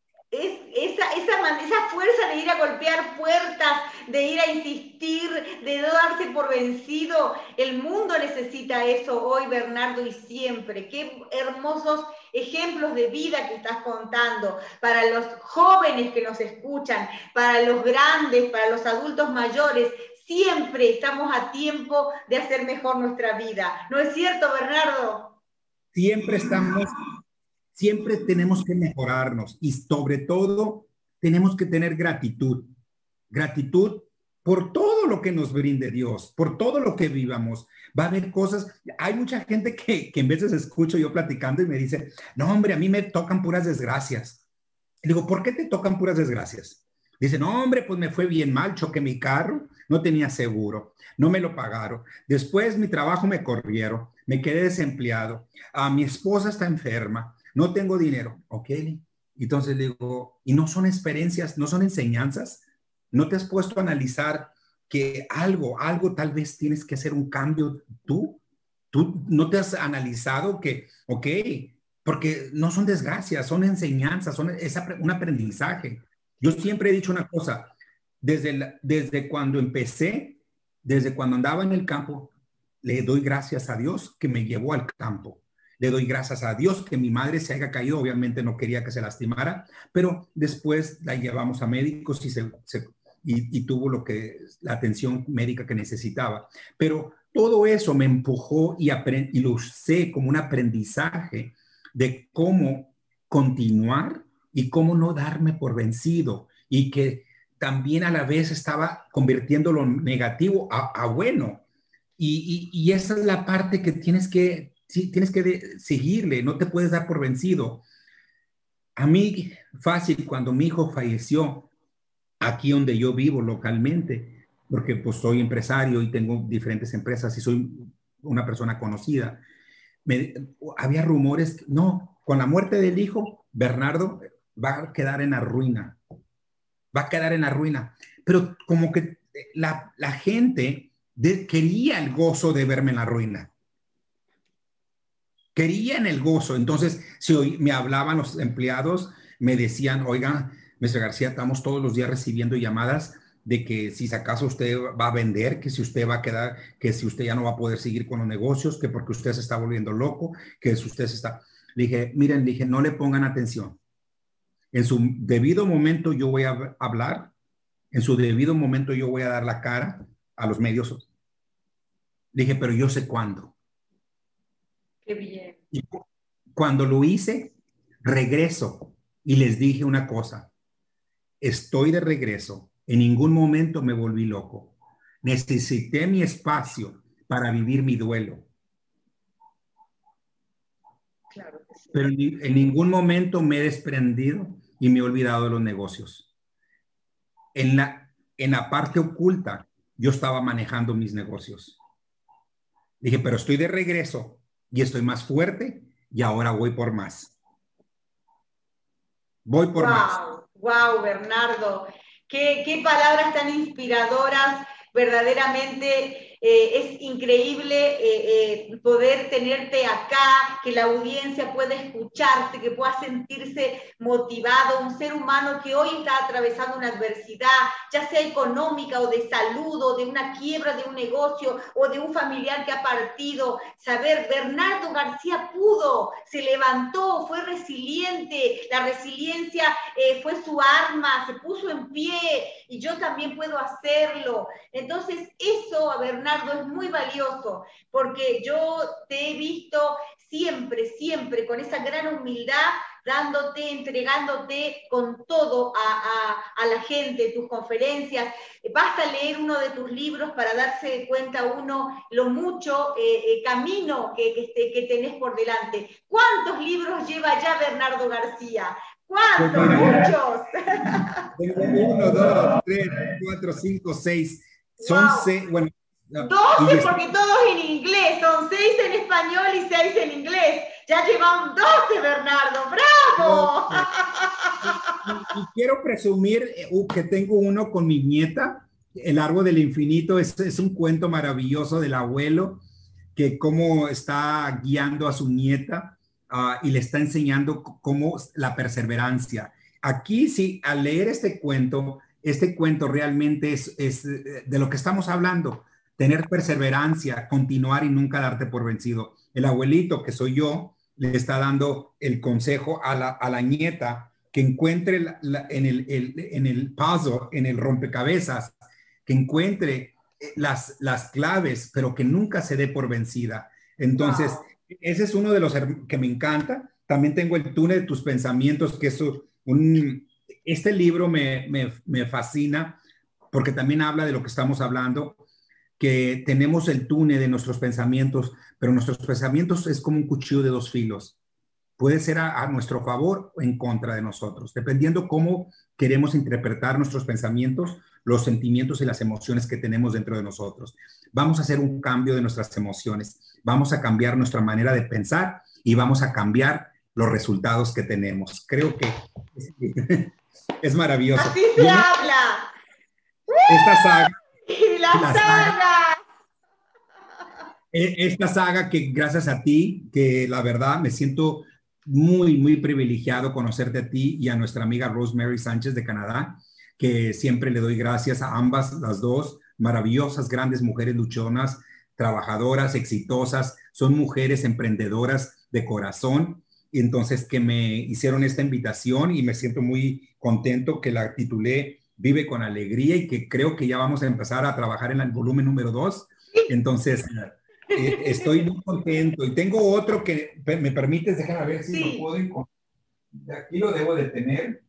Es esa, esa, esa fuerza de ir a golpear puertas, de ir a insistir, de no darse por vencido. El mundo necesita eso hoy, Bernardo, y siempre. Qué hermosos ejemplos de vida que estás contando para los jóvenes que nos escuchan, para los grandes, para los adultos mayores. Siempre estamos a tiempo de hacer mejor nuestra vida. ¿No es cierto, Bernardo? Siempre estamos... Siempre tenemos que mejorarnos y sobre todo tenemos que tener gratitud. Gratitud por todo lo que nos brinde Dios, por todo lo que vivamos. Va a haber cosas, hay mucha gente que, que en veces escucho yo platicando y me dice, no hombre, a mí me tocan puras desgracias. Y digo, ¿por qué te tocan puras desgracias? Dice, no hombre, pues me fue bien mal, choqué mi carro, no tenía seguro, no me lo pagaron. Después mi trabajo me corrieron, me quedé desempleado, a mi esposa está enferma. No tengo dinero, ¿ok? Entonces le digo, ¿y no son experiencias, no son enseñanzas? ¿No te has puesto a analizar que algo, algo tal vez tienes que hacer un cambio tú? ¿Tú no te has analizado que, ok, porque no son desgracias, son enseñanzas, son esa, un aprendizaje? Yo siempre he dicho una cosa, desde, la, desde cuando empecé, desde cuando andaba en el campo, le doy gracias a Dios que me llevó al campo. Le doy gracias a Dios que mi madre se haya caído, obviamente no quería que se lastimara, pero después la llevamos a médicos y, se, se, y, y tuvo lo que, la atención médica que necesitaba. Pero todo eso me empujó y, aprend, y lo usé como un aprendizaje de cómo continuar y cómo no darme por vencido y que también a la vez estaba convirtiendo lo negativo a, a bueno. Y, y, y esa es la parte que tienes que... Sí, tienes que de, seguirle, no te puedes dar por vencido. A mí, fácil, cuando mi hijo falleció, aquí donde yo vivo localmente, porque pues soy empresario y tengo diferentes empresas y soy una persona conocida, me, había rumores, no, con la muerte del hijo, Bernardo va a quedar en la ruina, va a quedar en la ruina. Pero como que la, la gente de, quería el gozo de verme en la ruina. querían el gozo. Entonces, si hoy me hablaban los empleados, me decían, oiga, mister García, estamos todos los días recibiendo llamadas de que si acaso usted va a vender, que si usted va a quedar, que si usted ya no va a poder seguir con los negocios, que porque usted se está volviendo loco, que si usted se está... Le dije, miren, le dije, no le pongan atención. En su debido momento yo voy a hablar, en su debido momento yo voy a dar la cara a los medios. Le dije, pero yo sé cuándo. Qué bien. Y cuando lo hice, regreso y les dije una cosa. Estoy de regreso. En ningún momento me volví loco. Necesité mi espacio para vivir mi duelo. Claro que sí. Pero en, en ningún momento me he desprendido y me he olvidado de los negocios. En la, en la parte oculta, yo estaba manejando mis negocios. Dije, pero estoy de regreso y estoy más fuerte y ahora voy por más. Voy por wow, más. Wow, Bernardo. Qué, qué palabras tan inspiradoras. Verdaderamente eh, es increíble eh, eh, poder tenerte acá, que la audiencia pueda escucharte, que pueda sentirse motivado, un ser humano que hoy está atravesando una adversidad, ya sea económica o de salud, o de una quiebra de un negocio, o de un familiar que ha partido. Saber, Bernardo García pudo, se levantó, fue resiliente, la resiliencia eh, fue su arma, se puso en pie, y yo también puedo hacerlo. Entonces, eso a Bernardo es muy valioso, porque yo te he visto siempre, siempre con esa gran humildad, dándote, entregándote con todo a, a, a la gente, tus conferencias. Basta leer uno de tus libros para darse cuenta uno lo mucho eh, eh, camino que, que, que tenés por delante. ¿Cuántos libros lleva ya Bernardo García? ¿Cuántos? Muchos. Tengo uno, dos, tres, cuatro, cinco, seis. Son wow. seis, bueno. doce porque todos en inglés, son seis en español y seis en inglés. Ya llevan doce, Bernardo, ¡bravo! Y, y, y quiero presumir que tengo uno con mi nieta, El Árbol del Infinito. Es, es un cuento maravilloso del abuelo que cómo está guiando a su nieta uh, y le está enseñando cómo la perseverancia. Aquí sí, al leer este cuento, este cuento realmente es, es de lo que estamos hablando. Tener perseverancia, continuar y nunca darte por vencido. El abuelito, que soy yo, le está dando el consejo a la, a la nieta que encuentre la, la, en, el, el, en el puzzle, en el rompecabezas, que encuentre las, las claves, pero que nunca se dé por vencida. Entonces, wow. Ese es uno de los que me encanta. También tengo El túnel de tus pensamientos, que es un... Este libro me, me, me fascina porque también habla de lo que estamos hablando, que tenemos el túnel de nuestros pensamientos, pero nuestros pensamientos es como un cuchillo de dos filos. Puede ser a, a nuestro favor o en contra de nosotros, dependiendo cómo queremos interpretar nuestros pensamientos, los sentimientos y las emociones que tenemos dentro de nosotros. Vamos a hacer un cambio de nuestras emociones, vamos a cambiar nuestra manera de pensar y vamos a cambiar los resultados que tenemos. Creo que es, es maravilloso. Así se Yo, habla. Esta saga. Y la, la saga. saga. Esta saga que gracias a ti, que la verdad me siento muy, muy privilegiado conocerte a ti y a nuestra amiga Rosemary Sánchez de Canadá, que siempre le doy gracias a ambas, las dos maravillosas, grandes mujeres luchonas, trabajadoras, exitosas, son mujeres emprendedoras de corazón, y entonces que me hicieron esta invitación y me siento muy contento que la titulé Vive con Alegría y que creo que ya vamos a empezar a trabajar en el volumen número dos. Entonces, eh, estoy muy contento. Y tengo otro que me permites, dejar a ver si sí. lo puedo encontrar. Aquí lo debo de tener.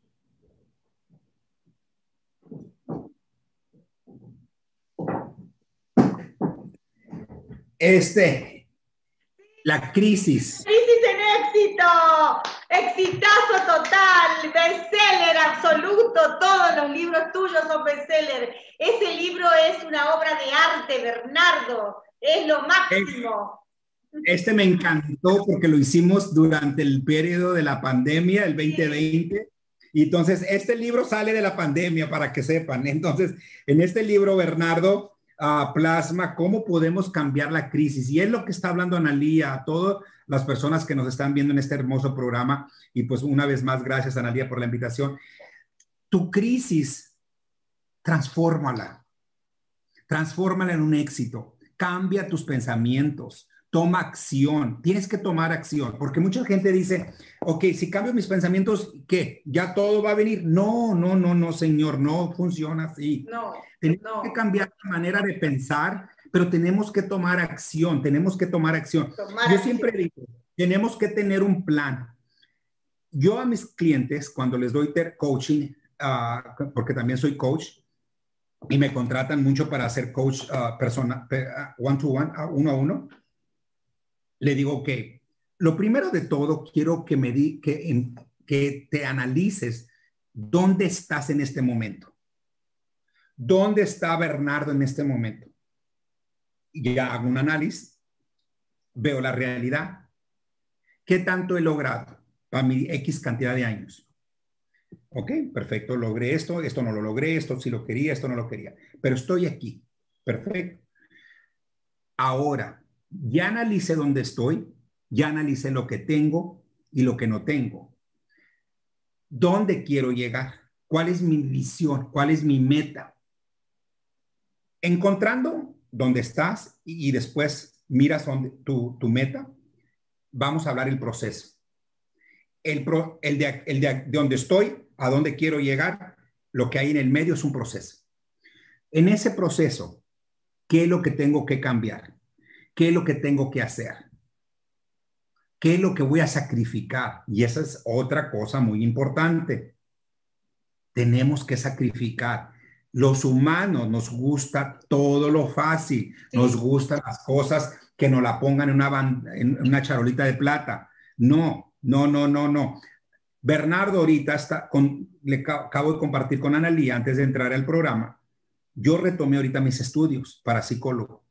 Este, La crisis. Crisis en éxito. Exitazo total, bestseller absoluto, todos los libros tuyos son bestseller. Ese libro es una obra de arte, Bernardo, es lo máximo. Este me encantó porque lo hicimos durante el periodo de la pandemia, el veinte veinte, y entonces este libro sale de la pandemia, para que sepan. Entonces, en este libro, Bernardo, uh, plasma cómo podemos cambiar la crisis. Y es lo que está hablando Analía a todas las personas que nos están viendo en este hermoso programa. Y pues una vez más, gracias Analía por la invitación. Tu crisis, transfórmala. Transfórmala en un éxito. Cambia tus pensamientos. Toma acción. Tienes que tomar acción. Porque mucha gente dice, ok, si cambio mis pensamientos, ¿qué? ¿Ya todo va a venir? No, no, no, no, señor. No funciona así. No, tenemos no. que cambiar la manera de pensar, pero tenemos que tomar acción. Tenemos que tomar acción. Tomar Yo acción. siempre digo, tenemos que tener un plan. Yo a mis clientes, cuando les doy coaching, uh, porque también soy coach, y me contratan mucho para hacer coach uh, persona, uh, one to one, uh, uno a uno, le digo, ok, lo primero de todo, quiero que, me di, que, en, que te analices dónde estás en este momento. ¿Dónde está Bernardo en este momento? Y ya hago un análisis, veo la realidad. ¿Qué tanto he logrado para mi X cantidad de años? Ok, perfecto, logré esto, esto no lo logré, esto sí lo quería, esto no lo quería, pero estoy aquí, perfecto. Ahora, ya analicé dónde estoy, ya analicé lo que tengo y lo que no tengo. ¿Dónde quiero llegar? ¿Cuál es mi visión? ¿Cuál es mi meta? Encontrando dónde estás y, y después miras dónde, tu, tu meta, vamos a hablar el proceso. El, pro, el, de, el de, de donde estoy, a dónde quiero llegar, lo que hay en el medio es un proceso. En ese proceso, ¿qué es lo que tengo que cambiar? ¿Qué es lo que tengo que hacer? ¿Qué es lo que voy a sacrificar? Y esa es otra cosa muy importante. Tenemos que sacrificar. Los humanos nos gusta todo lo fácil. Sí. Nos gustan las cosas que nos la pongan en una, en una charolita de plata. No, no, no, no, no. Bernardo ahorita está con, le acabo de compartir con Analía antes de entrar al programa. Yo retomé ahorita mis estudios para psicólogo.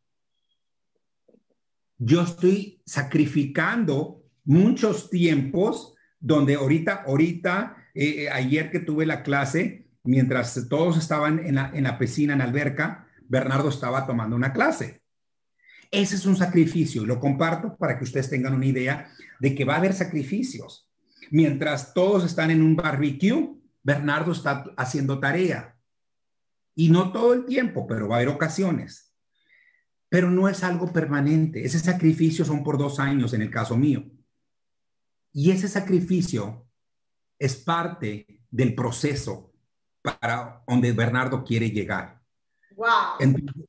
Yo estoy sacrificando muchos tiempos donde ahorita, ahorita, eh, ayer que tuve la clase, mientras todos estaban en la, en la piscina, en la alberca, Bernardo estaba tomando una clase. Ese es un sacrificio y lo comparto para que ustedes tengan una idea de que va a haber sacrificios. Mientras todos están en un barbecue, Bernardo está haciendo tarea. Y no todo el tiempo, pero va a haber ocasiones. Pero no es algo permanente. Ese sacrificio son por dos años en el caso mío. Y ese sacrificio es parte del proceso para donde Bernardo quiere llegar. Wow. Entonces,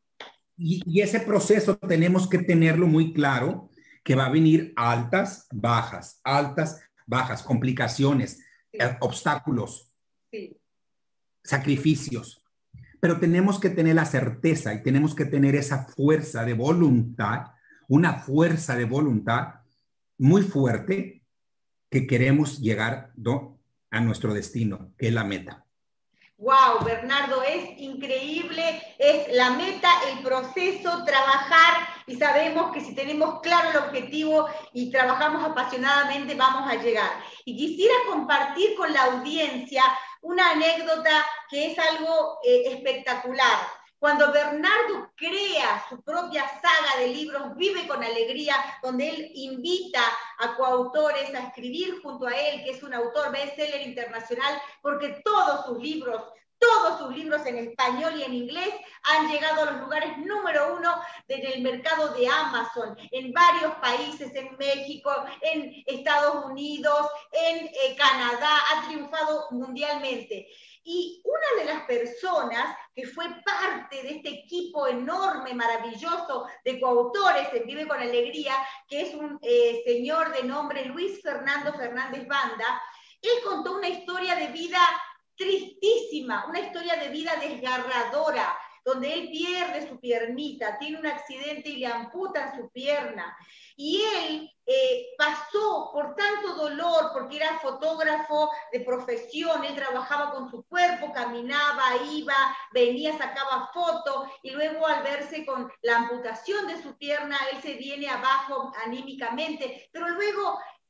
y, y ese proceso tenemos que tenerlo muy claro, que va a venir altas, bajas, altas, bajas, complicaciones, sí. eh, obstáculos, sí. sacrificios. Pero tenemos que tener la certeza y tenemos que tener esa fuerza de voluntad, una fuerza de voluntad muy fuerte que queremos llegar do, a nuestro destino, que es la meta. Wow, Bernardo, es increíble, es la meta, el proceso, trabajar y sabemos que si tenemos claro el objetivo y trabajamos apasionadamente vamos a llegar. Y quisiera compartir con la audiencia una anécdota que es algo eh, espectacular. Cuando Bernardo crea su propia saga de libros, Vive con Alegría, donde él invita a coautores a escribir junto a él, que es un autor bestseller internacional, porque todos sus libros, todos sus libros en español y en inglés han llegado a los lugares número uno del mercado de Amazon, en varios países, en México, en Estados Unidos, en eh, Canadá, ha triunfado mundialmente. Y una de las personas que fue parte de este equipo enorme, maravilloso de coautores en Vive con Alegría, que es un eh, señor de nombre Luis Fernando Fernández Banda, él contó una historia de vida tristísima, una historia de vida desgarradora, donde él pierde su piernita, tiene un accidente y le amputan su pierna. Y él eh, pasó por tanto dolor, porque era fotógrafo de profesión, él trabajaba con su cuerpo, caminaba, iba, venía, sacaba fotos, y luego al verse con la amputación de su pierna, él se viene abajo anímicamente, pero luego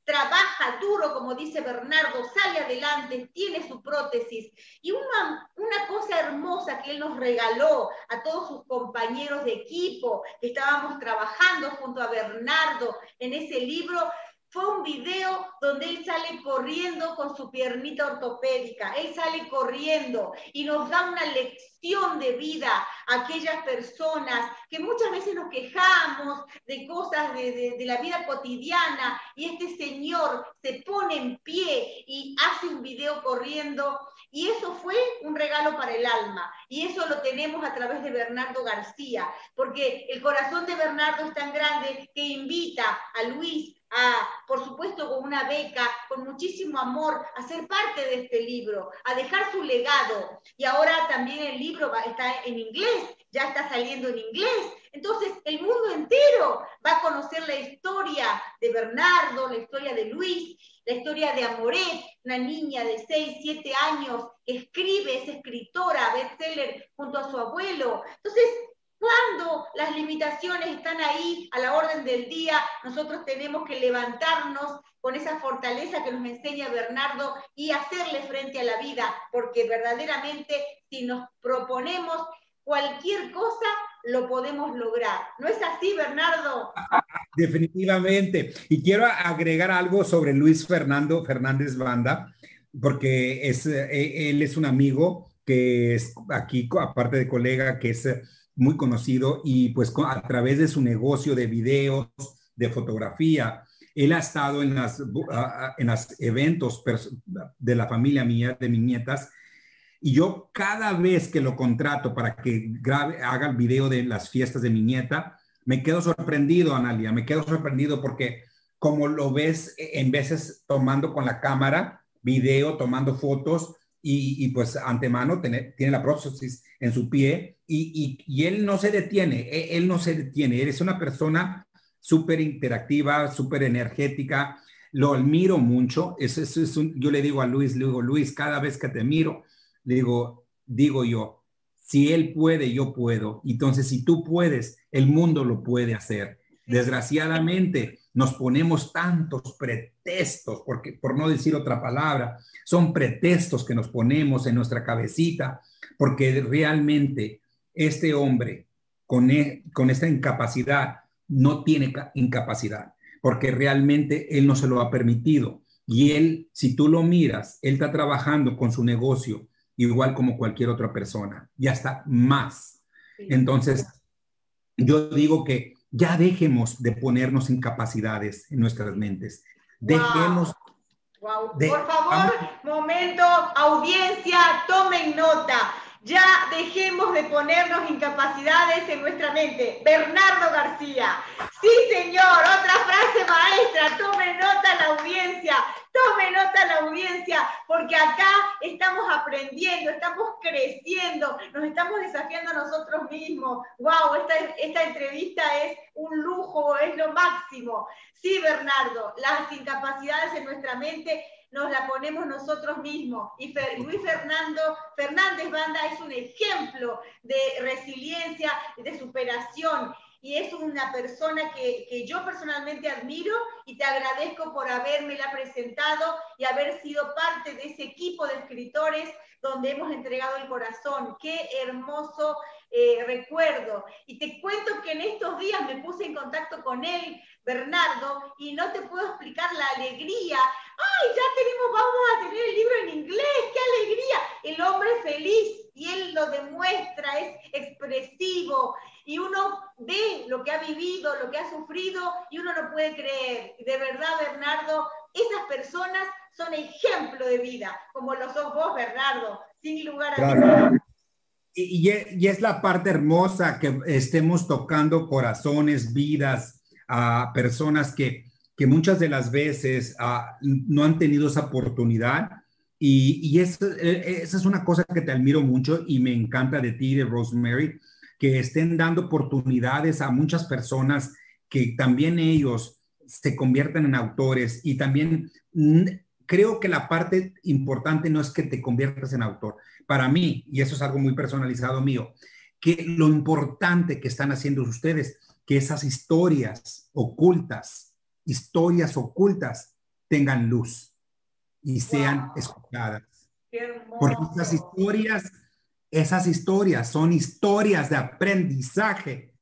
trabaja duro, como dice Bernardo, sale adelante, tiene su prótesis. Y una, una cosa hermosa que él nos regaló a todos sus compañeros de equipo, que estábamos trabajando junto a Bernardo en ese libro, fue un video donde él sale corriendo con su piernita ortopédica. Él sale corriendo y nos da una lección de vida a aquellas personas que muchas veces nos quejamos de cosas de, de, de la vida cotidiana, y este señor se pone en pie y hace un video corriendo, y eso fue un regalo para el alma. Y eso lo tenemos a través de Bernardo García, porque el corazón de Bernardo es tan grande que invita a Luis a, por supuesto, con una beca, con muchísimo amor, a ser parte de este libro, a dejar su legado. Y ahora también el libro va, está en inglés, ya está saliendo en inglés. Entonces el mundo entero va a conocer la historia de Bernardo, la historia de Luis, la historia de Amoret, una niña de seis, siete años que escribe, es escritora, bestseller junto a su abuelo. Entonces, cuando las limitaciones están ahí a la orden del día, nosotros tenemos que levantarnos con esa fortaleza que nos enseña Bernardo y hacerle frente a la vida, porque verdaderamente si nos proponemos cualquier cosa, lo podemos lograr. ¿No es así, Bernardo? Definitivamente. Y quiero agregar algo sobre Luis Fernando Fernández Banda, porque es, él es un amigo que es aquí, aparte de colega, que es muy conocido, y pues a través de su negocio de videos, de fotografía, él ha estado en las, en los eventos de la familia mía, de mis nietas, y yo cada vez que lo contrato para que grabe, haga el video de las fiestas de mi nieta, me quedo sorprendido, Analia, me quedo sorprendido porque como lo ves en veces tomando con la cámara, video, tomando fotos, y, y pues antemano tiene, tiene la prótesis en su pie, y, y, y él no se detiene, él, él no se detiene, él es una persona súper interactiva, súper energética, lo admiro mucho. Es, es, es un, yo le digo a Luis, le digo, Luis, cada vez que te miro, le digo, digo yo, si él puede, yo puedo. Entonces, si tú puedes, el mundo lo puede hacer. Desgraciadamente, nos ponemos tantos pretextos, porque, por no decir otra palabra, son pretextos que nos ponemos en nuestra cabecita, porque realmente este hombre con, e, con esta incapacidad no tiene incapacidad, porque realmente él no se lo ha permitido. Y él, si tú lo miras, él está trabajando con su negocio igual como cualquier otra persona, y hasta más. Entonces, yo digo que ya dejemos de ponernos incapacidades en nuestras mentes. Dejemos... Wow. Wow. De, Por favor, vamos. momento, audiencia, tomen nota. Ya dejemos de ponernos incapacidades en nuestra mente. Bernardo García. Sí, señor, otra frase maestra. Tome nota la audiencia. Tome nota la audiencia, porque acá estamos aprendiendo, estamos creciendo, nos estamos desafiando a nosotros mismos. ¡Wow! Esta, esta entrevista es un lujo, es lo máximo. Sí, Bernardo, las incapacidades en nuestra mente nos las ponemos nosotros mismos. Y Fer, Luis Fernando Fernández Banda es un ejemplo de resiliencia, de superación. Y es una persona que, que yo personalmente admiro, y te agradezco por habérmela presentado y haber sido parte de ese equipo de escritores donde hemos entregado el corazón. Qué hermoso eh, recuerdo. Y te cuento que en estos días me puse en contacto con él, Bernardo, y no te puedo explicar la alegría. ¡Ay, ya tenemos, vamos a tener el libro en inglés! ¡Qué alegría! El hombre feliz, y él lo demuestra, es expresivo, y uno ve lo que ha vivido, lo que ha sufrido, y uno no puede creer. De verdad, Bernardo, esas personas son ejemplo de vida, como lo sos vos, Bernardo, sin lugar a dudas. Y, y es la parte hermosa, que estemos tocando corazones, vidas, a personas que, que muchas de las veces uh, no han tenido esa oportunidad. Y, y es, esa es una cosa que te admiro mucho y me encanta de ti, de Rosemary, que estén dando oportunidades a muchas personas, que también ellos se conviertan en autores. Y también creo que la parte importante no es que te conviertas en autor. Para mí, y eso es algo muy personalizado mío, que lo importante que están haciendo ustedes, que esas historias ocultas, historias ocultas, tengan luz y sean Wow. escuchadas. Qué hermoso. Porque esas historias, esas historias son historias de aprendizaje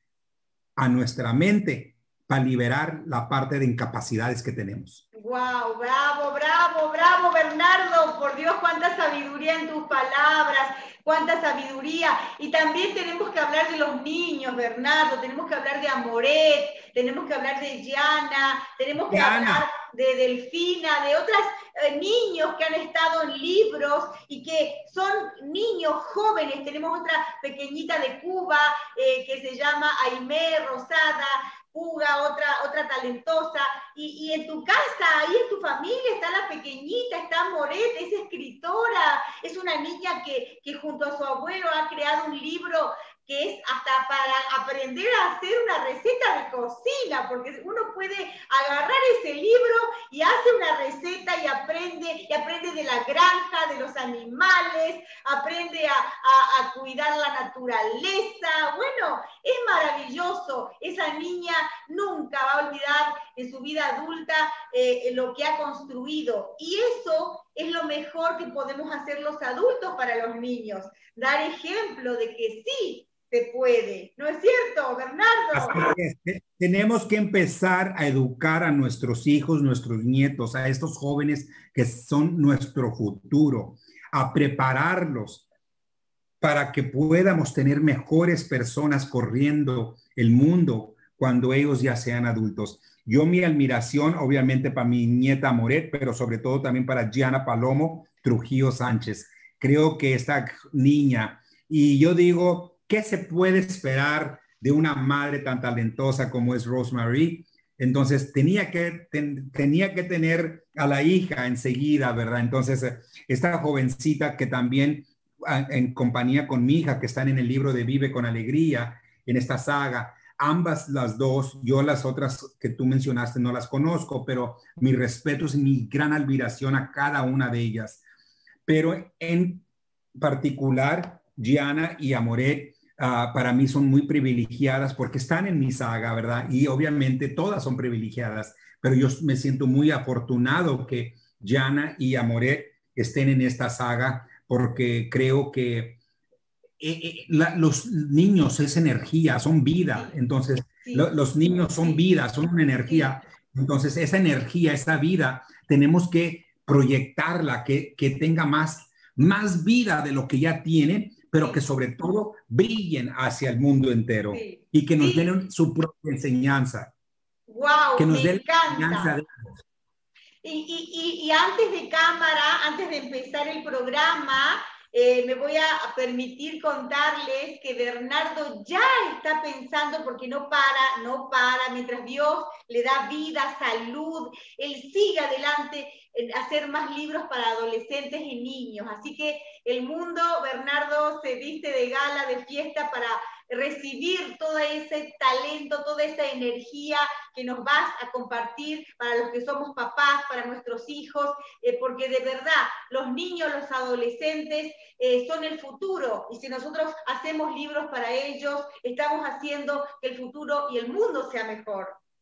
a nuestra mente para liberar la parte de incapacidades que tenemos. Wow, bravo, bravo, bravo, Bernardo. Por Dios, cuánta sabiduría en tus palabras, cuánta sabiduría. Y también tenemos que hablar de los niños, Bernardo. Tenemos que hablar de Amoret, tenemos que hablar de Gianna, tenemos que Gianna. hablar de Delfina, de otros eh, niños que han estado en libros y que son niños jóvenes. Tenemos otra pequeñita de Cuba eh, que se llama Aimé Rosada Puga, otra, otra talentosa, y, y en tu casa, ahí en tu familia está la pequeñita, está Moret, es escritora, es una niña que, que junto a su abuelo ha creado un libro que es hasta para aprender a hacer una receta de cocina, porque uno puede agarrar ese libro y hace una receta y aprende, y aprende de la granja, de los animales, aprende a, a, a cuidar la naturaleza. Bueno, es maravilloso. Esa niña nunca va a olvidar en su vida adulta eh, lo que ha construido. Y eso es lo mejor que podemos hacer los adultos para los niños, dar ejemplo de que sí se puede. ¿No es cierto, Bernardo? Así es. Tenemos que empezar a educar a nuestros hijos, nuestros nietos, a estos jóvenes que son nuestro futuro, a prepararlos para que podamos tener mejores personas corriendo el mundo cuando ellos ya sean adultos. Yo mi admiración, obviamente, para mi nieta Moret, pero sobre todo también para Gianna Palomo Trujillo Sánchez. Creo que esta niña, y yo digo, ¿qué se puede esperar de una madre tan talentosa como es Rosemary? Entonces tenía que, ten, tenía que tener a la hija enseguida, ¿verdad? Entonces esta jovencita que también en compañía con mi hija, que están en el libro de Vive con Alegría, en esta saga, ambas las dos, yo las otras que tú mencionaste no las conozco, pero mi respeto y mi gran admiración a cada una de ellas. Pero en particular, Gianna y Amoret, Uh, para mí son muy privilegiadas porque están en mi saga, ¿verdad? Y obviamente todas son privilegiadas, pero yo me siento muy afortunado que Gianna y Amoret estén en esta saga porque creo que eh, eh, la, los niños es energía, son vida. Entonces, sí. lo, los niños son vida, son una energía. Entonces, esa energía, esa vida, tenemos que proyectarla, que, que tenga más, más vida de lo que ya tiene, pero que sobre todo brillen hacia el mundo entero sí. y que nos sí. den su propia enseñanza. ¡Wow! Que nos me den encanta. De... Y, y, y antes de cámara, antes de empezar el programa, eh, me voy a permitir contarles que Bernardo ya está pensando, porque no para, no para, mientras Dios le da vida, salud, él sigue adelante en hacer más libros para adolescentes y niños. Así que el mundo, Bernardo, se viste de gala, de fiesta para recibir todo ese talento, toda esa energía que nos vas a compartir para los que somos papás, para nuestros hijos, eh, porque de verdad los niños, los adolescentes eh, son el futuro, y si nosotros hacemos libros para ellos, estamos haciendo que el futuro y el mundo sea mejor.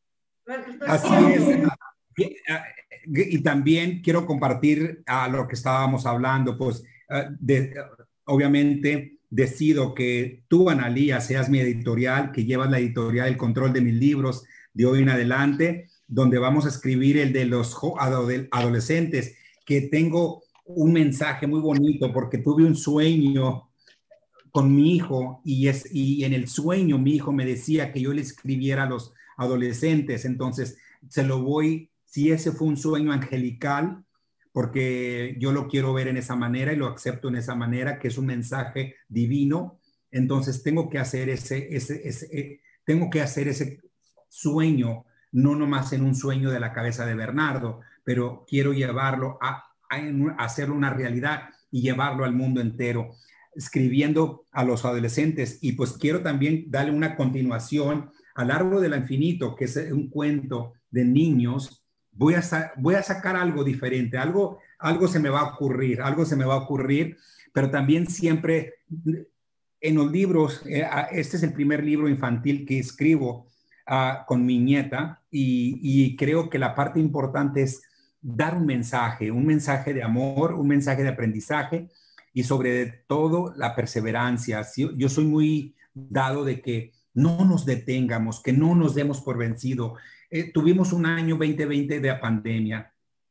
Así es. Y, y también quiero compartir a lo que estábamos hablando, pues de, obviamente decido que tú, Analía, seas mi editorial, que llevas la editorial, el control de mis libros de hoy en adelante, donde vamos a escribir el de los adolescentes, que tengo un mensaje muy bonito porque tuve un sueño con mi hijo y, es, y en el sueño mi hijo me decía que yo le escribiera a los adolescentes, entonces se lo voy, si ese fue un sueño angelical, porque yo lo quiero ver en esa manera y lo acepto en esa manera, que es un mensaje divino, entonces tengo que hacer ese, ese, ese eh, tengo que hacer ese sueño, no nomás en un sueño de la cabeza de Bernardo, pero quiero llevarlo a, a, a hacerlo una realidad y llevarlo al mundo entero, escribiendo a los adolescentes. Y pues quiero también darle una continuación al Árbol del Infinito, que es un cuento de niños. Voy a, voy a sacar algo diferente, algo, algo se me va a ocurrir, algo se me va a ocurrir, pero también siempre en los libros, eh, este es el primer libro infantil que escribo uh, con mi nieta y, y creo que la parte importante es dar un mensaje, un mensaje de amor, un mensaje de aprendizaje y sobre todo la perseverancia. Yo, yo soy muy dado de que no nos detengamos, que no nos demos por vencido. Eh, tuvimos un año veinte veinte de pandemia.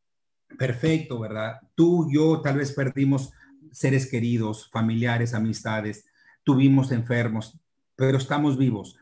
Perfecto, ¿verdad? Tú, yo, tal vez perdimos seres queridos, familiares, amistades, tuvimos enfermos, pero estamos vivos.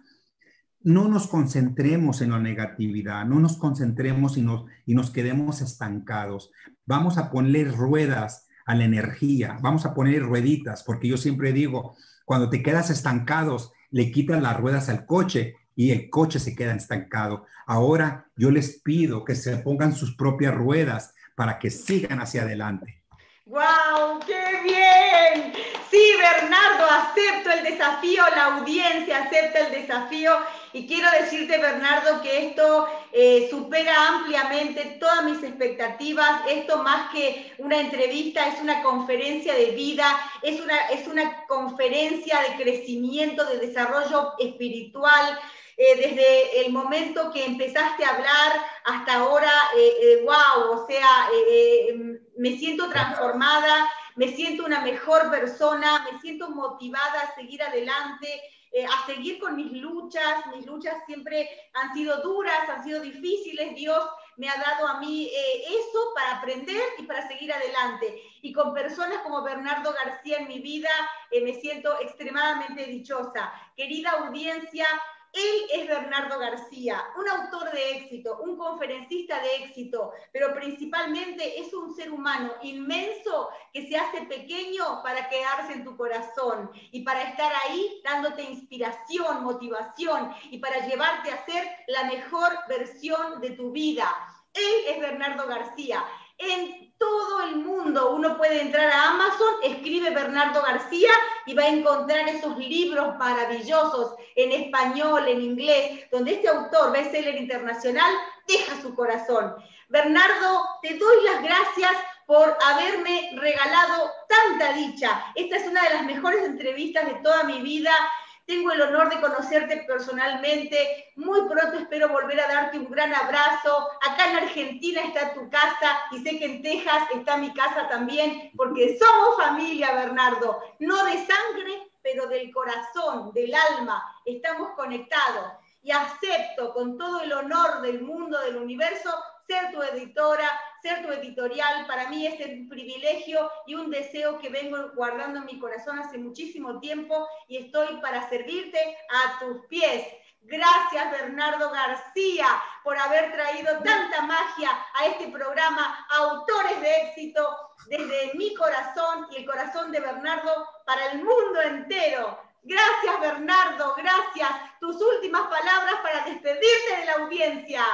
No nos concentremos en la negatividad, no nos concentremos y nos, y nos quedemos estancados. Vamos a ponerle ruedas a la energía, vamos a poner rueditas, porque yo siempre digo, cuando te quedas estancados, le quitas las ruedas al coche y el coche se queda estancado. Ahora yo les pido que se pongan sus propias ruedas para que sigan hacia adelante. ¡Guau! ¡Qué bien! Sí, Bernardo, acepto el desafío, la audiencia acepta el desafío y quiero decirte, Bernardo, que esto eh, supera ampliamente todas mis expectativas. Esto más que una entrevista es una conferencia de vida, es una, es una conferencia de crecimiento, de desarrollo espiritual. Eh, desde el momento que empezaste a hablar hasta ahora, eh, eh, wow, o sea, eh, eh, me siento transformada, me siento una mejor persona, me siento motivada a seguir adelante, eh, a seguir con mis luchas. Mis luchas siempre han sido duras, han sido difíciles. Dios me ha dado a mí eh, eso para aprender y para seguir adelante. Y con personas como Bernardo García en mi vida, eh, me siento extremadamente dichosa. Querida audiencia, él es Bernardo García, un autor de éxito, un conferencista de éxito, pero principalmente es un ser humano inmenso que se hace pequeño para quedarse en tu corazón y para estar ahí dándote inspiración, motivación y para llevarte a ser la mejor versión de tu vida. Él es Bernardo García. En todo el mundo uno puede entrar a Amazon, escribe Bernardo García y va a encontrar esos libros maravillosos en español, en inglés, donde este autor, bestseller internacional, deja su corazón. Bernardo, te doy las gracias por haberme regalado tanta dicha. Esta es una de las mejores entrevistas de toda mi vida. Tengo el honor de conocerte personalmente. Muy pronto espero volver a darte un gran abrazo. Acá en Argentina está tu casa y sé que en Texas está mi casa también, porque somos familia, Bernardo. No de sangre, pero del corazón, del alma. Estamos conectados. Y acepto con todo el honor del mundo, del universo, ser tu editora, ser tu editorial. Para mí es un privilegio y un deseo que vengo guardando en mi corazón hace muchísimo tiempo y estoy para servirte a tus pies. Gracias, Bernardo García, por haber traído tanta magia a este programa, Autores de Éxito, desde mi corazón y el corazón de Bernardo para el mundo entero. Gracias, Bernardo, gracias. Tus últimas palabras para despedirte de la audiencia.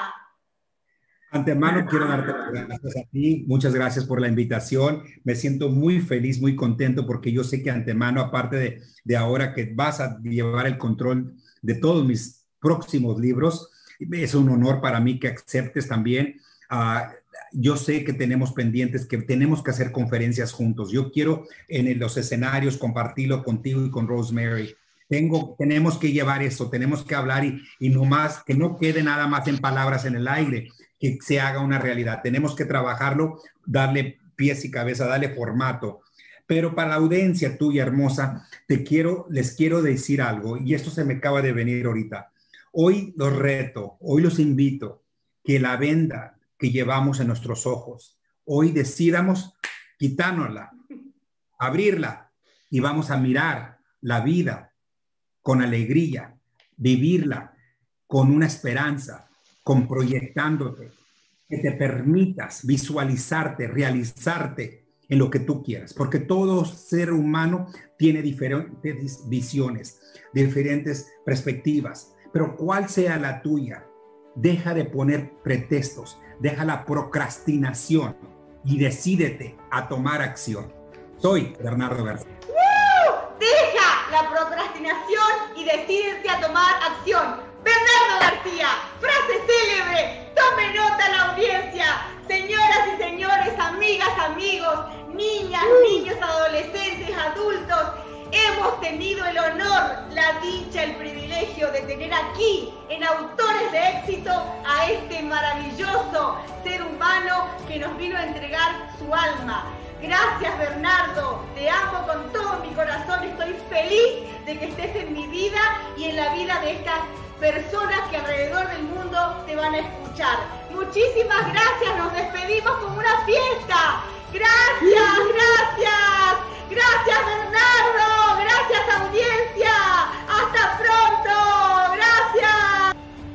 Antemano quiero darte las gracias a ti, muchas gracias por la invitación, me siento muy feliz, muy contento porque yo sé que antemano, aparte de, de ahora que vas a llevar el control de todos mis próximos libros, es un honor para mí que aceptes también. Uh, yo sé que tenemos pendientes, que tenemos que hacer conferencias juntos. Yo quiero en los escenarios compartirlo contigo y con Rosemary. Tengo, tenemos que llevar eso, tenemos que hablar y, y no más, que no quede nada más en palabras en el aire, que se haga una realidad. Tenemos que trabajarlo, darle pies y cabeza, darle formato. Pero para la audiencia tuya hermosa, te quiero, les quiero decir algo, y esto se me acaba de venir ahorita. Hoy los reto, hoy los invito, que la venda que llevamos en nuestros ojos, hoy decidamos quitárnosla, abrirla, y vamos a mirar la vida con alegría, vivirla con una esperanza, con proyectándote, que te permitas visualizarte, realizarte en lo que tú quieras, porque todo ser humano tiene diferentes visiones, diferentes perspectivas, pero cuál sea la tuya, deja de poner pretextos, deja la procrastinación y decídete a tomar acción. Soy Bernardo García. ¡Uh! Deja la procrastinación y decídete a tomar acción. Bernardo García, frase célebre, tome nota la audiencia. Señoras y señores, amigas, amigos, niñas, niños, adolescentes, adultos, hemos tenido el honor, la dicha, el privilegio de tener aquí en Autores de Éxito a este maravilloso ser humano que nos vino a entregar su alma. Gracias, Bernardo, te amo con todo mi corazón, estoy feliz de que estés en mi vida y en la vida de estas personas que alrededor del mundo te van a escuchar. Muchísimas gracias, nos despedimos con una fiesta. Gracias, gracias, gracias, Bernardo, gracias, audiencia, hasta pronto, gracias.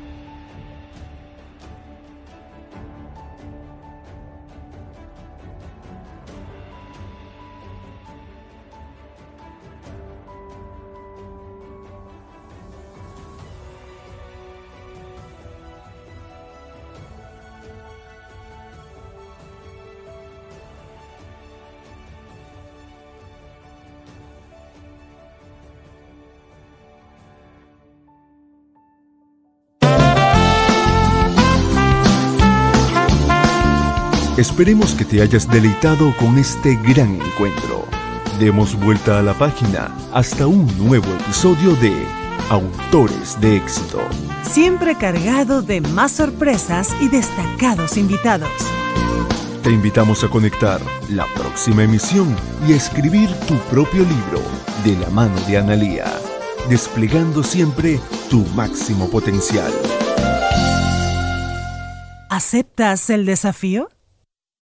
Esperemos que te hayas deleitado con este gran encuentro. Demos vuelta a la página hasta un nuevo episodio de Autores de Éxito. Siempre cargado de más sorpresas y destacados invitados. Te invitamos a conectar la próxima emisión y a escribir tu propio libro de la mano de Analía, desplegando siempre tu máximo potencial. ¿Aceptas el desafío?